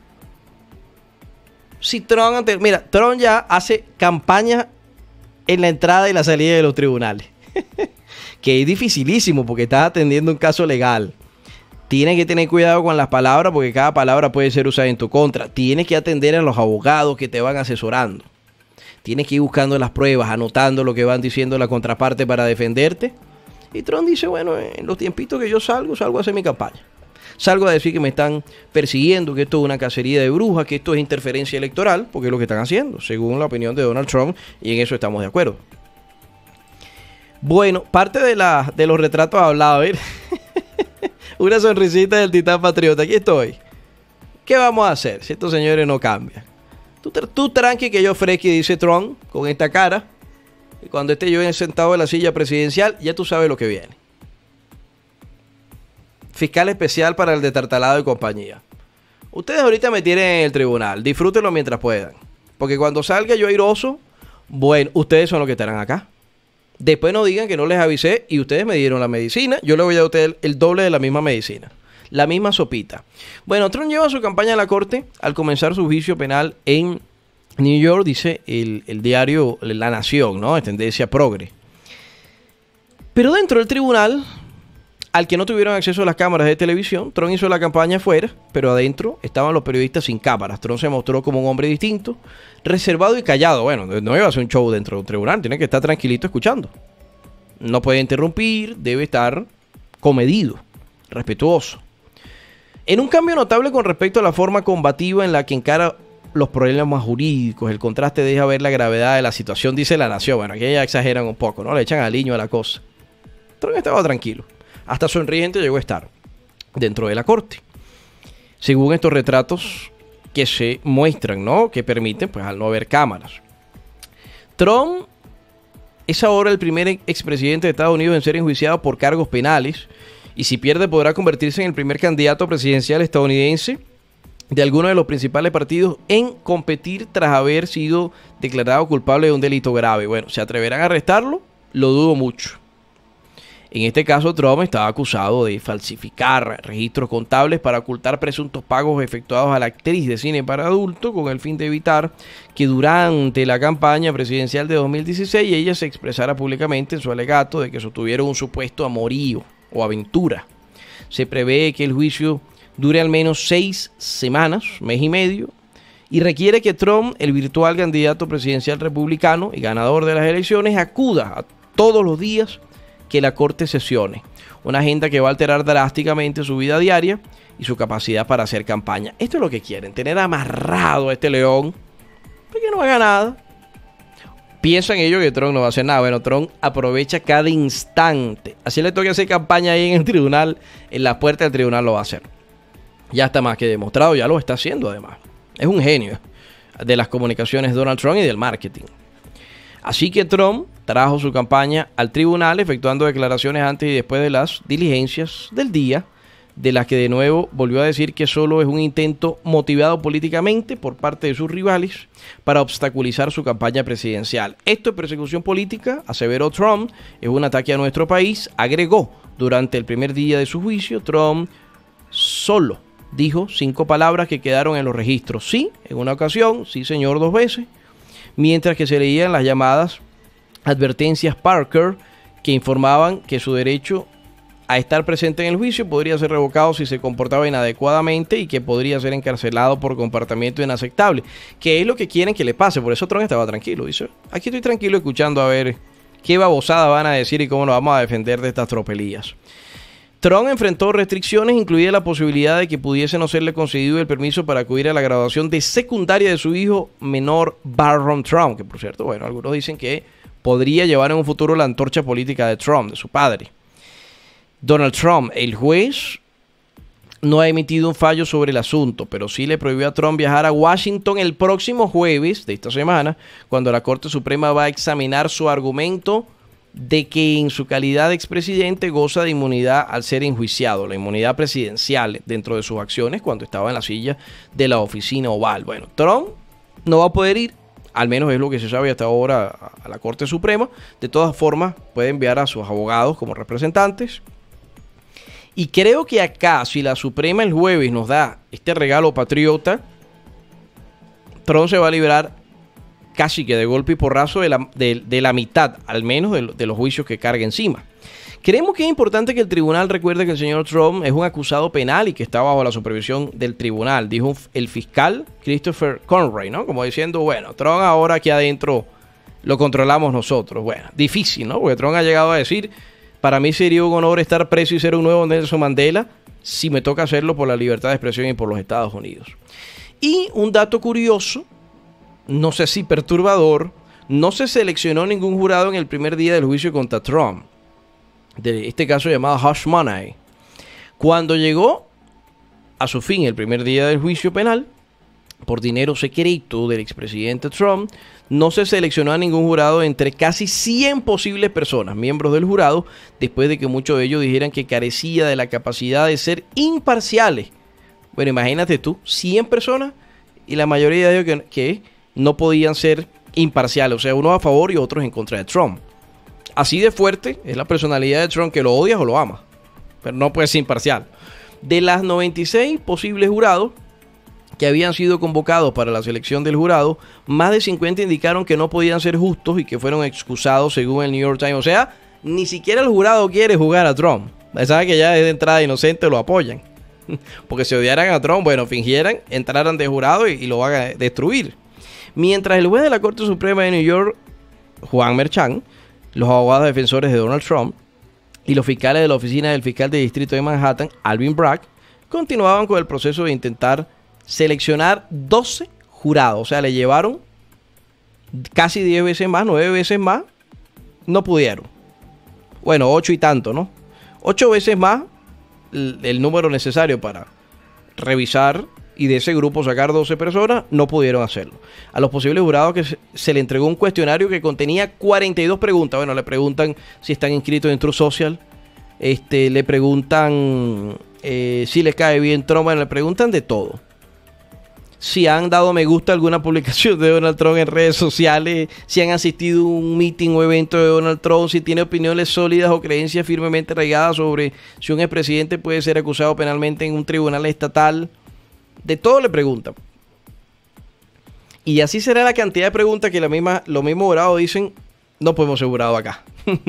Si Trump, Trump ya hace campaña en la entrada y la salida de los tribunales. Que es dificilísimo porque está atendiendo un caso legal. Tienes que tener cuidado con las palabras porque cada palabra puede ser usada en tu contra. Tienes que atender a los abogados que te van asesorando. Tienes que ir buscando las pruebas, anotando lo que van diciendo la contraparte para defenderte. Y Trump dice, bueno, en los tiempitos que yo salgo a hacer mi campaña. Salgo a decir que me están persiguiendo, que esto es una cacería de brujas, que esto es interferencia electoral, porque es lo que están haciendo, según la opinión de Donald Trump, y en eso estamos de acuerdo. Bueno, parte de los retratos hablados, a ver. Una sonrisita del titán patriota. Aquí estoy. ¿Qué vamos a hacer si estos señores no cambian? Tú tranqui que yo fresqui, dice Trump, con esta cara. Y cuando esté yo sentado en la silla presidencial, ya tú sabes lo que viene. Fiscal especial para el destartalado y compañía. Ustedes ahorita me tienen en el tribunal. Disfrútenlo mientras puedan. Porque cuando salga yo airoso, bueno, ustedes son los que estarán acá. Después no digan que no les avisé y ustedes me dieron la medicina. Yo le voy a dar a ustedes el doble de la misma medicina. La misma sopita. Bueno, Trump lleva su campaña a la corte al comenzar su juicio penal en New York, dice el diario La Nación, ¿no? Es tendencia progre. Pero dentro del tribunal, al que no tuvieron acceso a las cámaras de televisión, Trump hizo la campaña afuera, pero adentro estaban los periodistas sin cámaras. Trump se mostró como un hombre distinto, reservado y callado. Bueno, no iba a hacer un show dentro de un tribunal, tiene que estar tranquilito escuchando. No puede interrumpir, debe estar comedido, respetuoso. En un cambio notable con respecto a la forma combativa en la que encara los problemas jurídicos, el contraste deja ver la gravedad de la situación, dice La Nación. Bueno, aquí ya exageran un poco, ¿no? Le echan aliño a la cosa. Trump estaba tranquilo. Hasta sonriente llegó a estar dentro de la corte. Según estos retratos que se muestran, ¿no? Que permiten, pues al no haber cámaras. Trump es ahora el primer expresidente de Estados Unidos en ser enjuiciado por cargos penales. Y si pierde podrá convertirse en el primer candidato presidencial estadounidense de alguno de los principales partidos en competir tras haber sido declarado culpable de un delito grave. Bueno, ¿se atreverán a arrestarlo? Lo dudo mucho. En este caso, Trump estaba acusado de falsificar registros contables para ocultar presuntos pagos efectuados a la actriz de cine para adultos con el fin de evitar que durante la campaña presidencial de 2016 ella se expresara públicamente en su alegato de que sostuvieron un supuesto amorío o aventura. Se prevé que el juicio dure al menos 6 semanas, mes y medio, y requiere que Trump, el virtual candidato presidencial republicano y ganador de las elecciones, acuda a todos los días que la corte sesione. Una agenda que va a alterar drásticamente su vida diaria y su capacidad para hacer campaña. Esto es lo que quieren, tener amarrado a este león, porque no haga nada. Piensan ellos que Trump no va a hacer nada. Bueno, Trump aprovecha cada instante. Así le toca hacer campaña ahí en el tribunal, en la puerta del tribunal lo va a hacer. Ya está más que demostrado, ya lo está haciendo además. Es un genio de las comunicaciones Donald Trump y del marketing. Así que Trump trajo su campaña al tribunal, efectuando declaraciones antes y después de las diligencias del día, de las que de nuevo volvió a decir que solo es un intento motivado políticamente por parte de sus rivales para obstaculizar su campaña presidencial. Esto es persecución política, aseveró Trump, es un ataque a nuestro país. Agregó, durante el primer día de su juicio, Trump solo dijo 5 palabras que quedaron en los registros. Sí, en una ocasión, sí señor 2 veces, mientras que se leían las llamadas advertencias Parker que informaban que su derecho a estar presente en el juicio podría ser revocado si se comportaba inadecuadamente y que podría ser encarcelado por comportamiento inaceptable, que es lo que quieren que le pase. Por eso Trump estaba tranquilo, dice, aquí estoy tranquilo escuchando a ver qué babosada van a decir y cómo nos vamos a defender de estas tropelías. Trump enfrentó restricciones, incluida la posibilidad de que pudiese no serle concedido el permiso para acudir a la graduación de secundaria de su hijo menor Barron Trump, que por cierto, bueno, algunos dicen que podría llevar en un futuro la antorcha política de Trump, de su padre. Donald Trump, el juez, no ha emitido un fallo sobre el asunto, pero sí le prohibió a Trump viajar a Washington el próximo jueves de esta semana, cuando la Corte Suprema va a examinar su argumento de que en su calidad de expresidente goza de inmunidad al ser enjuiciado, la inmunidad presidencial dentro de sus acciones cuando estaba en la silla de la oficina oval. Bueno, Trump no va a poder ir, al menos es lo que se sabe hasta ahora, a la Corte Suprema. De todas formas, puede enviar a sus abogados como representantes. Y creo que acá, si la Suprema el jueves nos da este regalo patriota, Trump se va a liberar casi que de golpe y porrazo de la mitad, al menos, de los juicios que carga encima. Creemos que es importante que el tribunal recuerde que el señor Trump es un acusado penal y que está bajo la supervisión del tribunal, dijo el fiscal Christopher Conroy, ¿no? Como diciendo, bueno, Trump ahora aquí adentro lo controlamos nosotros. Bueno, difícil, ¿no? Porque Trump ha llegado a decir, para mí sería un honor estar preso y ser un nuevo Nelson Mandela si me toca hacerlo por la libertad de expresión y por los Estados Unidos. Y un dato curioso, no sé si perturbador, no se seleccionó ningún jurado en el primer día del juicio contra Trump, de este caso llamado Hush Money. Cuando llegó a su fin el primer día del juicio penal, por dinero secreto del expresidente Trump, no se seleccionó a ningún jurado entre casi 100 posibles personas, miembros del jurado, después de que muchos de ellos dijeran que carecía de la capacidad de ser imparciales. Bueno, imagínate tú, 100 personas y la mayoría de ellos que no podían ser imparciales, o sea, unos a favor y otros en contra de Trump. Así de fuerte es la personalidad de Trump, que lo odias o lo amas, pero no puede ser imparcial. De las 96 posibles jurados que habían sido convocados para la selección del jurado, más de 50 indicaron que no podían ser justos y que fueron excusados según el New York Times. O sea, ni siquiera el jurado quiere jugar a Trump. Sabe que ya de entrada inocente lo apoyan. Porque si odiaran a Trump, bueno, fingieran, entraran de jurado y lo van a destruir. Mientras el juez de la Corte Suprema de New York, Juan Merchan, los abogados defensores de Donald Trump y los fiscales de la oficina del fiscal de distrito de Manhattan, Alvin Bragg, continuaban con el proceso de intentar seleccionar 12 jurados. O sea, le llevaron casi 10 veces más, 9 veces más, no pudieron. Bueno, 8 y tanto, ¿no? 8 veces más el número necesario para revisar y de ese grupo sacar 12 personas, no pudieron hacerlo. A los posibles jurados que se le entregó un cuestionario que contenía 42 preguntas. Bueno, le preguntan si están inscritos en Truth Social, le preguntan si les cae bien Trump, bueno, le preguntan de todo. Si han dado me gusta a alguna publicación de Donald Trump en redes sociales, si han asistido a un meeting o evento de Donald Trump, si tiene opiniones sólidas o creencias firmemente arraigadas sobre si un expresidente puede ser acusado penalmente en un tribunal estatal. De todo le preguntan. Y así será la cantidad de preguntas que los mismos jurados dicen, no podemos ser jurado acá.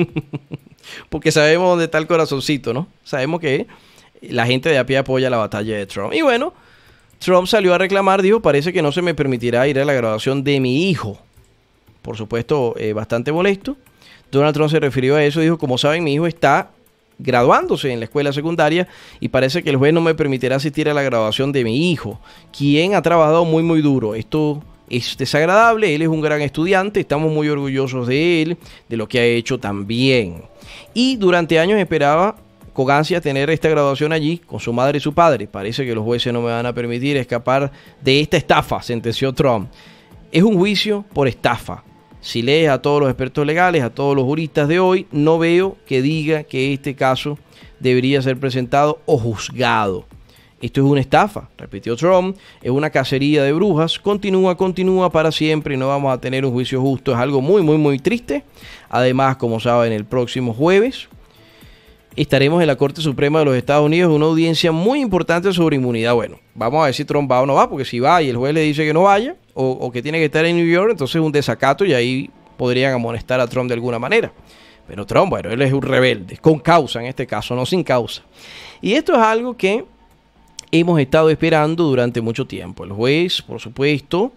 Porque sabemos dónde está el corazoncito, ¿no? Sabemos que la gente de a pie apoya la batalla de Trump. Y bueno, Trump salió a reclamar, dijo, parece que no se me permitirá ir a la graduación de mi hijo. Por supuesto, bastante molesto. Donald Trump se refirió a eso, dijo, como saben, mi hijo está graduándose en la escuela secundaria y parece que el juez no me permitirá asistir a la graduación de mi hijo, quien ha trabajado muy muy duro. Esto es desagradable, él es un gran estudiante, estamos muy orgullosos de él, de lo que ha hecho también. Y durante años esperaba con ansia tener esta graduación allí con su madre y su padre. Parece que los jueces no me van a permitir escapar de esta estafa, sentenció Trump. Es un juicio por estafa. Si lees a todos los expertos legales, a todos los juristas de hoy, no veo que diga que este caso debería ser presentado o juzgado. Esto es una estafa, repitió Trump, es una cacería de brujas, continúa para siempre y no vamos a tener un juicio justo. Es algo muy, muy, muy triste. Además, como saben, el próximo jueves estaremos en la Corte Suprema de los Estados Unidos en una audiencia muy importante sobre inmunidad. Bueno, vamos a ver si Trump va o no va, porque si va y el juez le dice que no vaya o que tiene que estar en New York, entonces es un desacato y ahí podrían amonestar a Trump de alguna manera. Pero Trump, bueno, él es un rebelde, con causa en este caso, no sin causa. Y esto es algo que hemos estado esperando durante mucho tiempo. El juez, por supuesto,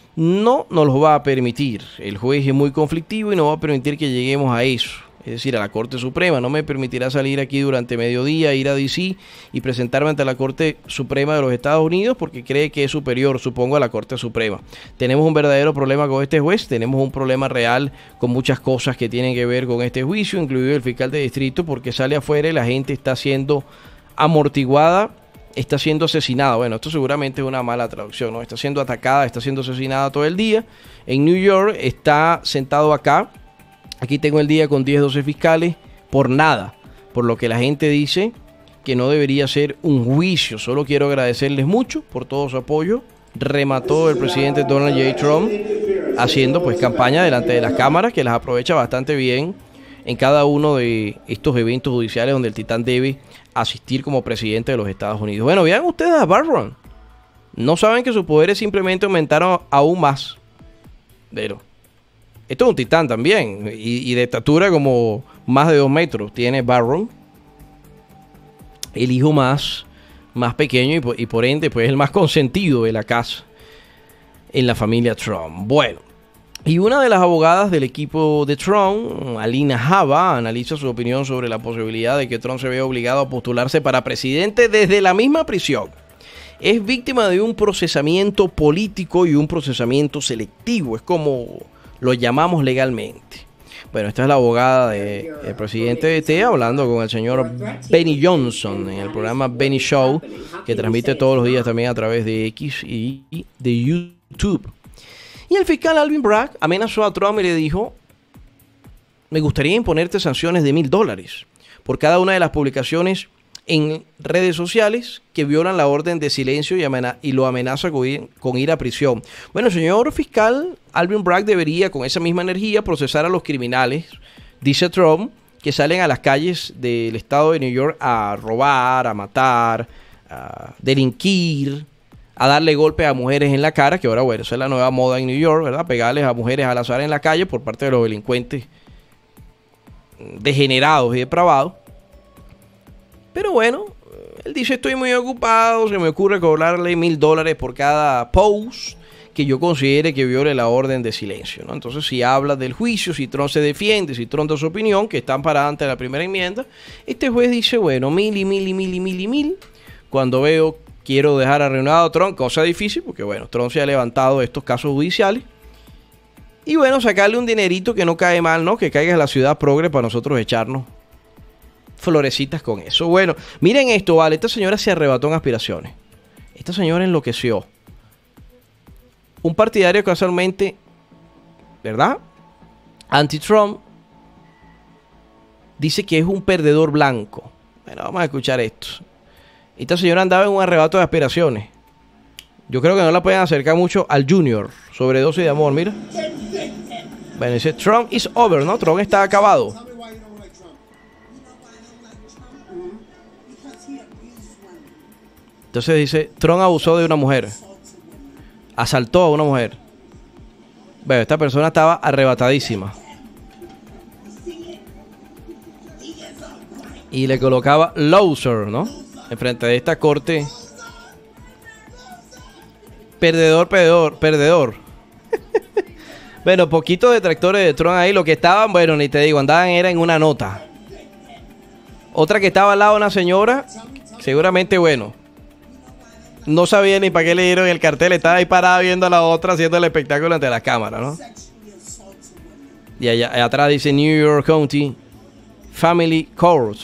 no nos lo va a permitir. El juez es muy conflictivo y no va a permitir que lleguemos a eso. Es decir, a la Corte Suprema. No me permitirá salir aquí durante mediodía, ir a D.C. y presentarme ante la Corte Suprema de los Estados Unidos porque cree que es superior, supongo, a la Corte Suprema. Tenemos un verdadero problema con este juez, tenemos un problema real con muchas cosas que tienen que ver con este juicio, incluido el fiscal de distrito, porque sale afuera y la gente está siendo amortiguada, está siendo asesinada. Bueno, esto seguramente es una mala traducción, ¿no? Está siendo atacada, está siendo asesinada todo el día. En New York está sentado acá. Aquí tengo el día con 10-12 fiscales por nada, por lo que la gente dice que no debería ser un juicio. Solo quiero agradecerles mucho por todo su apoyo remató el presidente Donald J. Trump haciendo pues campaña delante de las cámaras, que las aprovecha bastante bien en cada uno de estos eventos judiciales donde el titán debe asistir como presidente de los Estados Unidos. Bueno, vean ustedes a Barron. No saben que sus poderes simplemente aumentaron aún más. Pero esto es un titán también. Y de estatura como más de 2 metros tiene Barron. El hijo más pequeño y por ende pues el más consentido de la casa en la familia Trump. Bueno. Y una de las abogadas del equipo de Trump, Alina Habba, analiza su opinión sobre la posibilidad de que Trump se vea obligado a postularse para presidente desde la misma prisión. Es víctima de un procesamiento político y un procesamiento selectivo, es como lo llamamos legalmente. Bueno, esta es la abogada del presidente de TEA hablando con el señor Benny Johnson en el programa Benny Show, que transmite todos los días también a través de X y de YouTube. Y el fiscal Alvin Bragg amenazó a Trump y le dijo: me gustaría imponerte sanciones de $1,000 por cada una de las publicaciones en redes sociales que violan la orden de silencio y lo amenaza con ir a prisión. Bueno, señor fiscal, Alvin Bragg debería con esa misma energía procesar a los criminales, dice Trump, que salen a las calles del estado de New York a robar, a matar, a delinquir, a darle golpes a mujeres en la cara, que ahora, bueno, esa es la nueva moda en New York, ¿verdad? Pegarles a mujeres al azar en la calle por parte de los delincuentes degenerados y depravados. Pero bueno, él dice: estoy muy ocupado, se me ocurre cobrarle $1,000 por cada post que yo considere que viole la orden de silencio, ¿no? Entonces, si habla del juicio, si Trump se defiende, si Trump da su opinión, que está amparada ante la primera enmienda, este juez dice: bueno, 1,000. Cuando veo quiero dejar arruinado a Trump, cosa difícil, porque bueno, Trump se ha levantado de estos casos judiciales. Y bueno, sacarle un dinerito que no cae mal, ¿no? Que caiga en la ciudad progre para nosotros echarnos florecitas con eso. Bueno, miren esto, vale. Esta señora se arrebató en aspiraciones. Esta señora enloqueció. Un partidario casualmente, ¿verdad?, anti-Trump, dice que es un perdedor blanco. Bueno, vamos a escuchar esto. Esta señora andaba en un arrebato de aspiraciones. Yo creo que no la pueden acercar mucho al Junior. Sobredosis de amor, mira. Bueno, dice: Trump is over, ¿no? Trump está acabado. Entonces dice: Trump abusó de una mujer. Asaltó a una mujer. Bueno, esta persona estaba arrebatadísima. Y le colocaba loser, ¿no?, enfrente de esta corte. Perdedor. Bueno, poquitos detractores de Trump ahí. Lo que estaban, bueno, ni te digo, andaban era en una nota. Otra que estaba al lado de una señora, seguramente, bueno, no sabía ni para qué le dieron el cartel. Estaba ahí parada viendo a la otra haciendo el espectáculo ante la cámara, ¿no? Y allá atrás dice New York County Family Court.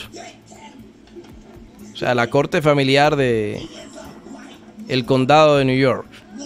O sea, la corte familiar de el condado de New York.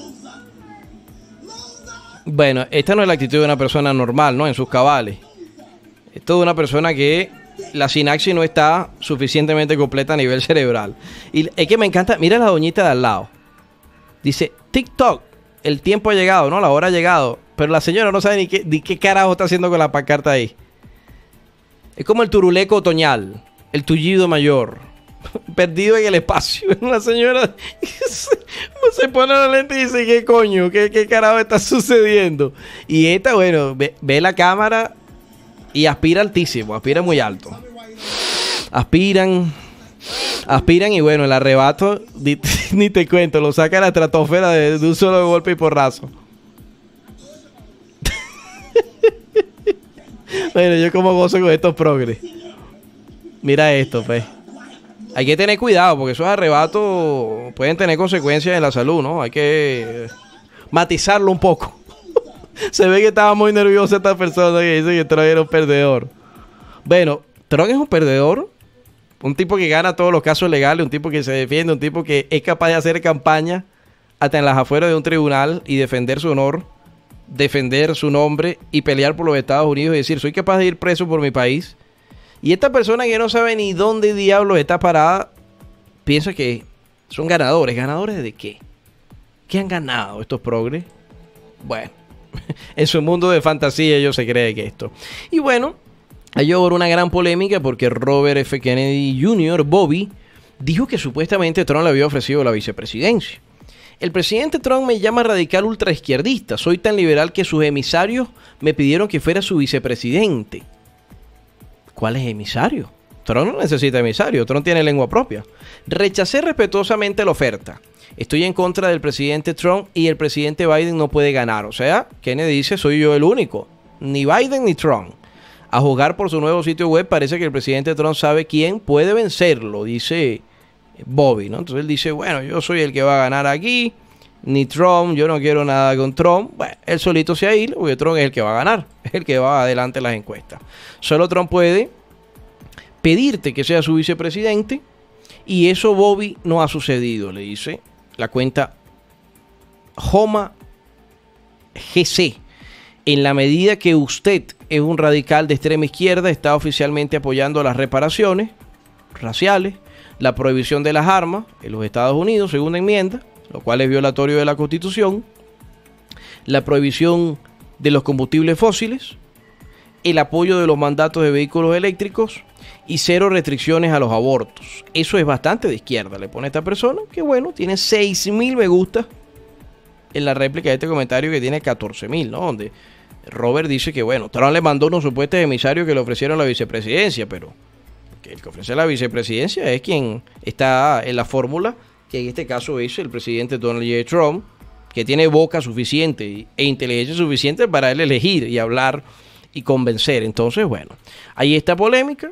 Bueno, esta no es la actitud de una persona normal, ¿no?, en sus cabales. Esto es de una persona que la sinapsis no está suficientemente completa a nivel cerebral. Y es que me encanta, mira la doñita de al lado. Dice: TikTok, el tiempo ha llegado, ¿no?, la hora ha llegado. Pero la señora no sabe ni qué carajo está haciendo con la pancarta ahí. Es como el turuleco otoñal, el tullido mayor, perdido en el espacio. Una señora se pone la lente y dice: ¿qué coño? ¿Qué carajo está sucediendo? Y esta, bueno, ve la cámara y aspira altísimo, aspira muy alto. Aspiran y bueno, el arrebato, ni te cuento, lo saca a la estratosfera de un solo golpe y porrazo. Bueno, yo como gozo con estos progres. Mira esto, pues. Hay que tener cuidado porque esos arrebatos pueden tener consecuencias en la salud, ¿no? Hay que matizarlo un poco. Se ve que estaba muy nerviosa esta persona que dice que Trump era un perdedor. Bueno, Trump es un perdedor. Un tipo que gana todos los casos legales, un tipo que se defiende, un tipo que es capaz de hacer campaña hasta en las afueras de un tribunal y defender su honor, defender su nombre y pelear por los Estados Unidos y decir: soy capaz de ir preso por mi país. Y esta persona que no sabe ni dónde diablos está parada, piensa que son ganadores. ¿Ganadores de qué? ¿Qué han ganado estos progres? Bueno, en su mundo de fantasía ellos se creen que esto. Y bueno, hay ahora una gran polémica porque Robert F. Kennedy Jr., Bobby, dijo que supuestamente Trump le había ofrecido la vicepresidencia. El presidente Trump me llama radical ultraizquierdista. Soy tan liberal que sus emisarios me pidieron que fuera su vicepresidente. ¿Cuál es emisario? Trump no necesita emisario. Trump tiene lengua propia. Rechacé respetuosamente la oferta. Estoy en contra del presidente Trump y el presidente Biden no puede ganar. O sea, Kennedy dice, soy yo el único. Ni Biden ni Trump. A juzgar por su nuevo sitio web, parece que el presidente Trump sabe quién puede vencerlo, dice Bobby, ¿no? Entonces él dice, bueno, yo soy el que va a ganar aquí, ni Trump, yo no quiero nada con Trump. Bueno, él solito se ha ido, porque Trump es el que va a ganar, es el que va adelante en las encuestas. Solo Trump puede pedirte que sea su vicepresidente, y eso, Bobby, no ha sucedido, le dice la cuenta Homa GC. En la medida que usted es un radical de extrema izquierda, está oficialmente apoyando las reparaciones raciales, la prohibición de las armas en los Estados Unidos, segunda enmienda, lo cual es violatorio de la Constitución, la prohibición de los combustibles fósiles, el apoyo de los mandatos de vehículos eléctricos y cero restricciones a los abortos. Eso es bastante de izquierda, le pone esta persona, que bueno, tiene 6.000 me gusta en la réplica de este comentario que tiene 14.000, ¿no? Donde Robert dice que, bueno, Trump le mandó unos supuestos emisarios que le ofrecieron la vicepresidencia, pero que el que ofrece la vicepresidencia es quien está en la fórmula, que en este caso es el presidente Donald J. Trump, que tiene boca suficiente e inteligencia suficiente para él elegir y hablar y convencer. Entonces, bueno, ahí está polémica.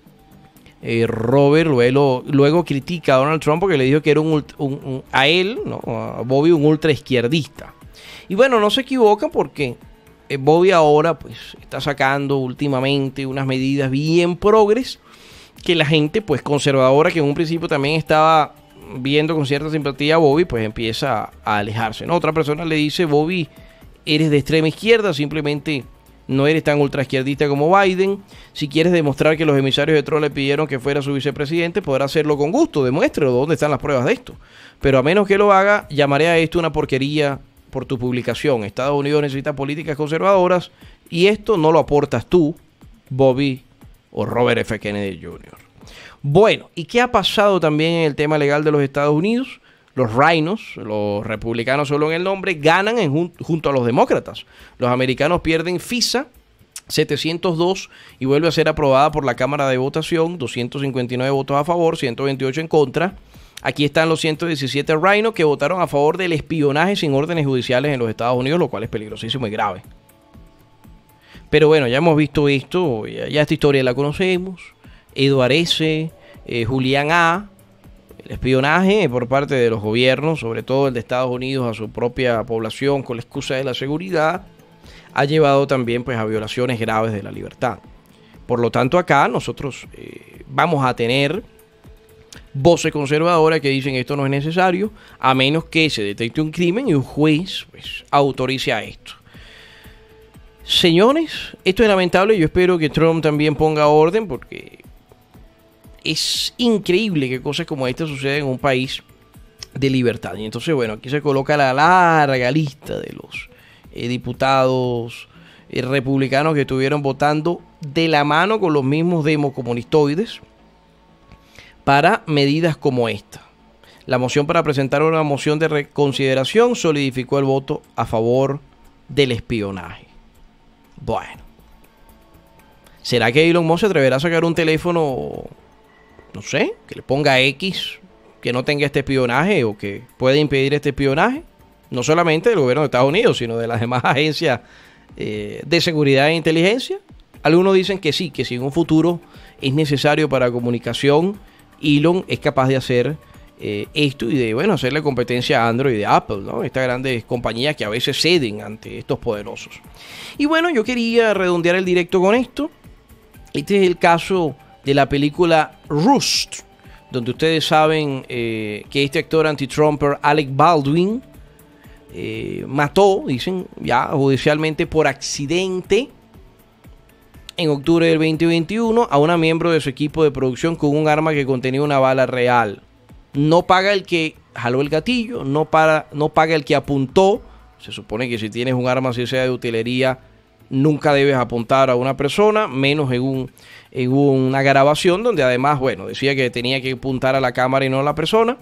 Robert luego critica a Donald Trump porque le dijo que era a él, ¿no? A Bobby, un ultraizquierdista. Y bueno, no se equivoca porque Bobby ahora pues está sacando últimamente unas medidas bien progres que la gente pues conservadora, que en un principio también estaba viendo con cierta simpatía a Bobby, pues empieza a alejarse, ¿no? Otra persona le dice, Bobby, eres de extrema izquierda, simplemente no eres tan ultraizquierdista como Biden. Si quieres demostrar que los emisarios de Trump le pidieron que fuera su vicepresidente, podrá hacerlo con gusto, demuéstrelo. ¿Dónde están las pruebas de esto? Pero a menos que lo haga, llamaré a esto una porquería por tu publicación. Estados Unidos necesita políticas conservadoras y esto no lo aportas tú, Bobby o Robert F. Kennedy Jr. Bueno, ¿y qué ha pasado también en el tema legal de los Estados Unidos? Los Rhinos, los republicanos solo en el nombre, ganan junto a los demócratas. Los americanos pierden FISA 702 y vuelve a ser aprobada por la Cámara de Votación, 259 votos a favor, 128 en contra. Aquí están los 117 Rhinos que votaron a favor del espionaje sin órdenes judiciales en los Estados Unidos, lo cual es peligrosísimo y grave. Pero bueno, ya hemos visto esto, ya esta historia la conocemos. Edward S., Julián A., el espionaje por parte de los gobiernos, sobre todo el de Estados Unidos, a su propia población con la excusa de la seguridad, ha llevado también pues a violaciones graves de la libertad. Por lo tanto, acá nosotros vamos a tener voces conservadoras que dicen esto no es necesario, a menos que se detecte un crimen y un juez pues autorice a esto. Señores, esto es lamentable. Yo espero que Trump también ponga orden, porque es increíble que cosas como esta sucedan en un país de libertad. Y entonces, bueno, aquí se coloca la larga lista de los diputados republicanos que estuvieron votando de la mano con los mismos democomunistoides para medidas como esta. La moción para presentar una moción de reconsideración solidificó el voto a favor del espionaje. Bueno, ¿será que Elon Musk se atreverá a sacar un teléfono, no sé, que le ponga X, que no tenga este espionaje o que pueda impedir este espionaje? No solamente del gobierno de Estados Unidos, sino de las demás agencias de seguridad e inteligencia. Algunos dicen que sí, que si en un futuro es necesario para comunicación, Elon es capaz de hacer esto y de, bueno, hacerle competencia a Android y de Apple, ¿no? Estas grandes compañías que a veces ceden ante estos poderosos. Y bueno, yo quería redondear el directo con esto. Este es el caso de la película Rust, donde ustedes saben que este actor anti-Trumper Alec Baldwin mató, dicen ya judicialmente por accidente, en octubre del 2021 a una miembro de su equipo de producción con un arma que contenía una bala real. No paga el que jaló el gatillo, no paga el que apuntó. Se supone que si tienes un arma, si sea de utilería, nunca debes apuntar a una persona, menos en una grabación donde además, bueno, decía que tenía que apuntar a la cámara y no a la persona.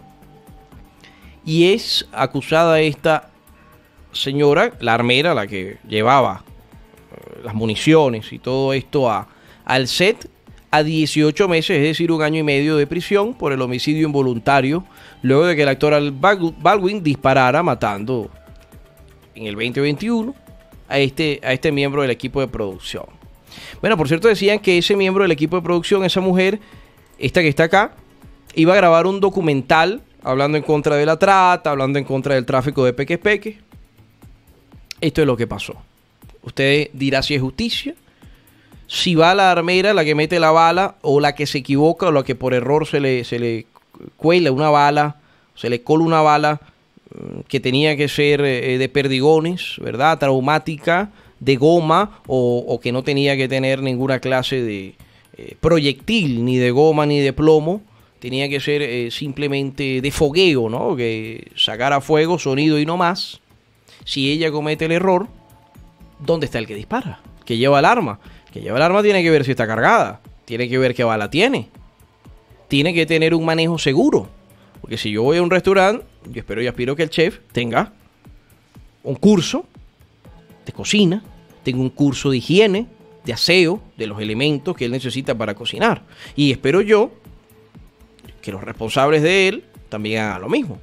Y es acusada esta señora, la armera, la que llevaba las municiones y todo esto al set, a 18 meses, es decir, 1 año y medio de prisión por el homicidio involuntario, luego de que el actor Al Baldwin disparara matando en el 2021 a este miembro del equipo de producción. Bueno, por cierto, decían que ese miembro del equipo de producción, esa mujer, esta que está acá, iba a grabar un documental hablando en contra de la trata, hablando en contra del tráfico de peques. Esto es lo que pasó. Usted dirá si es justicia. Si va la armera, la que mete la bala, o la que se equivoca, o la que por error se le cuela una bala, se le cola una bala que tenía que ser de perdigones, ¿verdad? Traumática, de goma, o que no tenía que tener ninguna clase de proyectil, ni de goma, ni de plomo. Tenía que ser simplemente de fogueo, ¿no? Que sacara fuego, sonido y no más. Si ella comete el error, ¿dónde está el que dispara? Que lleva el arma. Que lleva el arma tiene que ver si está cargada. Tiene que ver qué bala tiene. Tiene que tener un manejo seguro. Porque si yo voy a un restaurante, yo espero y aspiro que el chef tenga un curso de cocina, tenga un curso de higiene, de aseo, de los elementos que él necesita para cocinar. Y espero yo que los responsables de él también hagan lo mismo.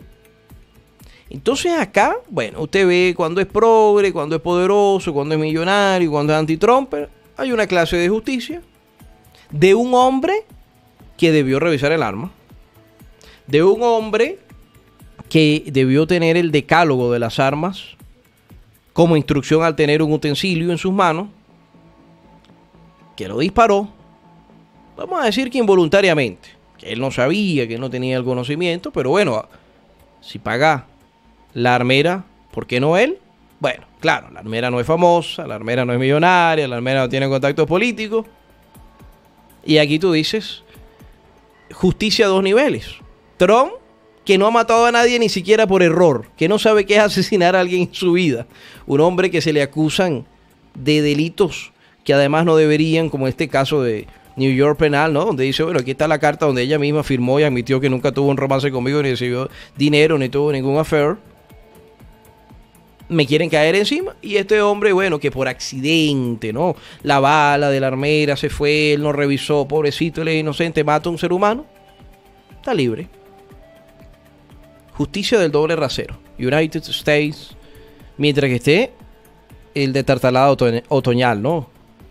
Entonces acá, bueno, usted ve cuando es progre, cuando es poderoso, cuando es millonario, cuando es anti-Trump. Hay una clase de justicia de un hombre que debió revisar el arma, de un hombre que debió tener el decálogo de las armas como instrucción al tener un utensilio en sus manos, que lo disparó, vamos a decir que involuntariamente, que él no sabía, que no tenía el conocimiento, pero bueno, si paga la armera, ¿por qué no él? Bueno, claro, la armera no es famosa, la armera no es millonaria, la armera no tiene contactos políticos. Y aquí tú dices, justicia a 2 niveles. Trump, que no ha matado a nadie ni siquiera por error, que no sabe qué es asesinar a alguien en su vida. Un hombre que se le acusan de delitos que además no deberían, como este caso de New York Penal, ¿no? Donde dice, bueno, aquí está la carta donde ella misma firmó y admitió que nunca tuvo un romance conmigo, ni recibió dinero, ni tuvo ningún affair. Me quieren caer encima. Y este hombre, bueno, que por accidente, ¿no? La bala de la armera se fue, él no revisó, pobrecito, él es inocente, mata a un ser humano. Está libre. Justicia del doble rasero. United States. Mientras que esté el de tartalada otoñal, ¿no?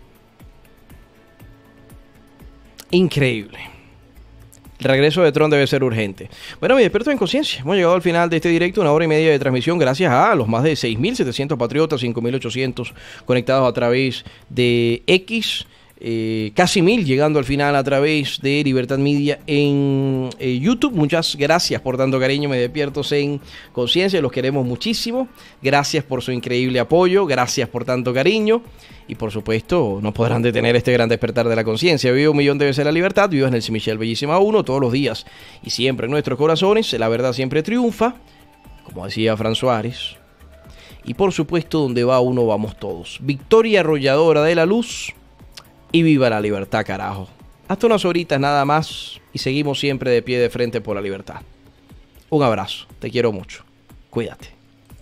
Increíble. El regreso de Trump debe ser urgente. Bueno, mi experto en conciencia, hemos llegado al final de este directo, 1 hora y media de transmisión, gracias a los más de 6.700 patriotas, 5.800 conectados a través de X, casi 1.000 llegando al final a través de Libertad Media en YouTube. Muchas gracias por tanto cariño, me despierto en conciencia, los queremos muchísimo. Gracias por su increíble apoyo, gracias por tanto cariño. Y por supuesto, no podrán detener este gran despertar de la conciencia. Vive 1.000.000 de veces la libertad, viva en el Michel Bellísima 1, todos los días y siempre en nuestros corazones. La verdad siempre triunfa, como decía Fran Suárez. Y por supuesto, donde va uno, vamos todos. Victoria arrolladora de la luz y viva la libertad, carajo. Hasta unas horitas nada más y seguimos siempre de pie de frente por la libertad. Un abrazo, te quiero mucho. Cuídate.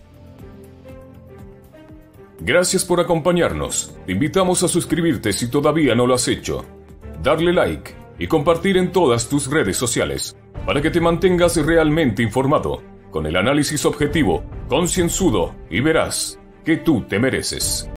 Gracias por acompañarnos. Te invitamos a suscribirte si todavía no lo has hecho, darle like y compartir en todas tus redes sociales para que te mantengas realmente informado con el análisis objetivo, concienzudo y veraz que tú te mereces.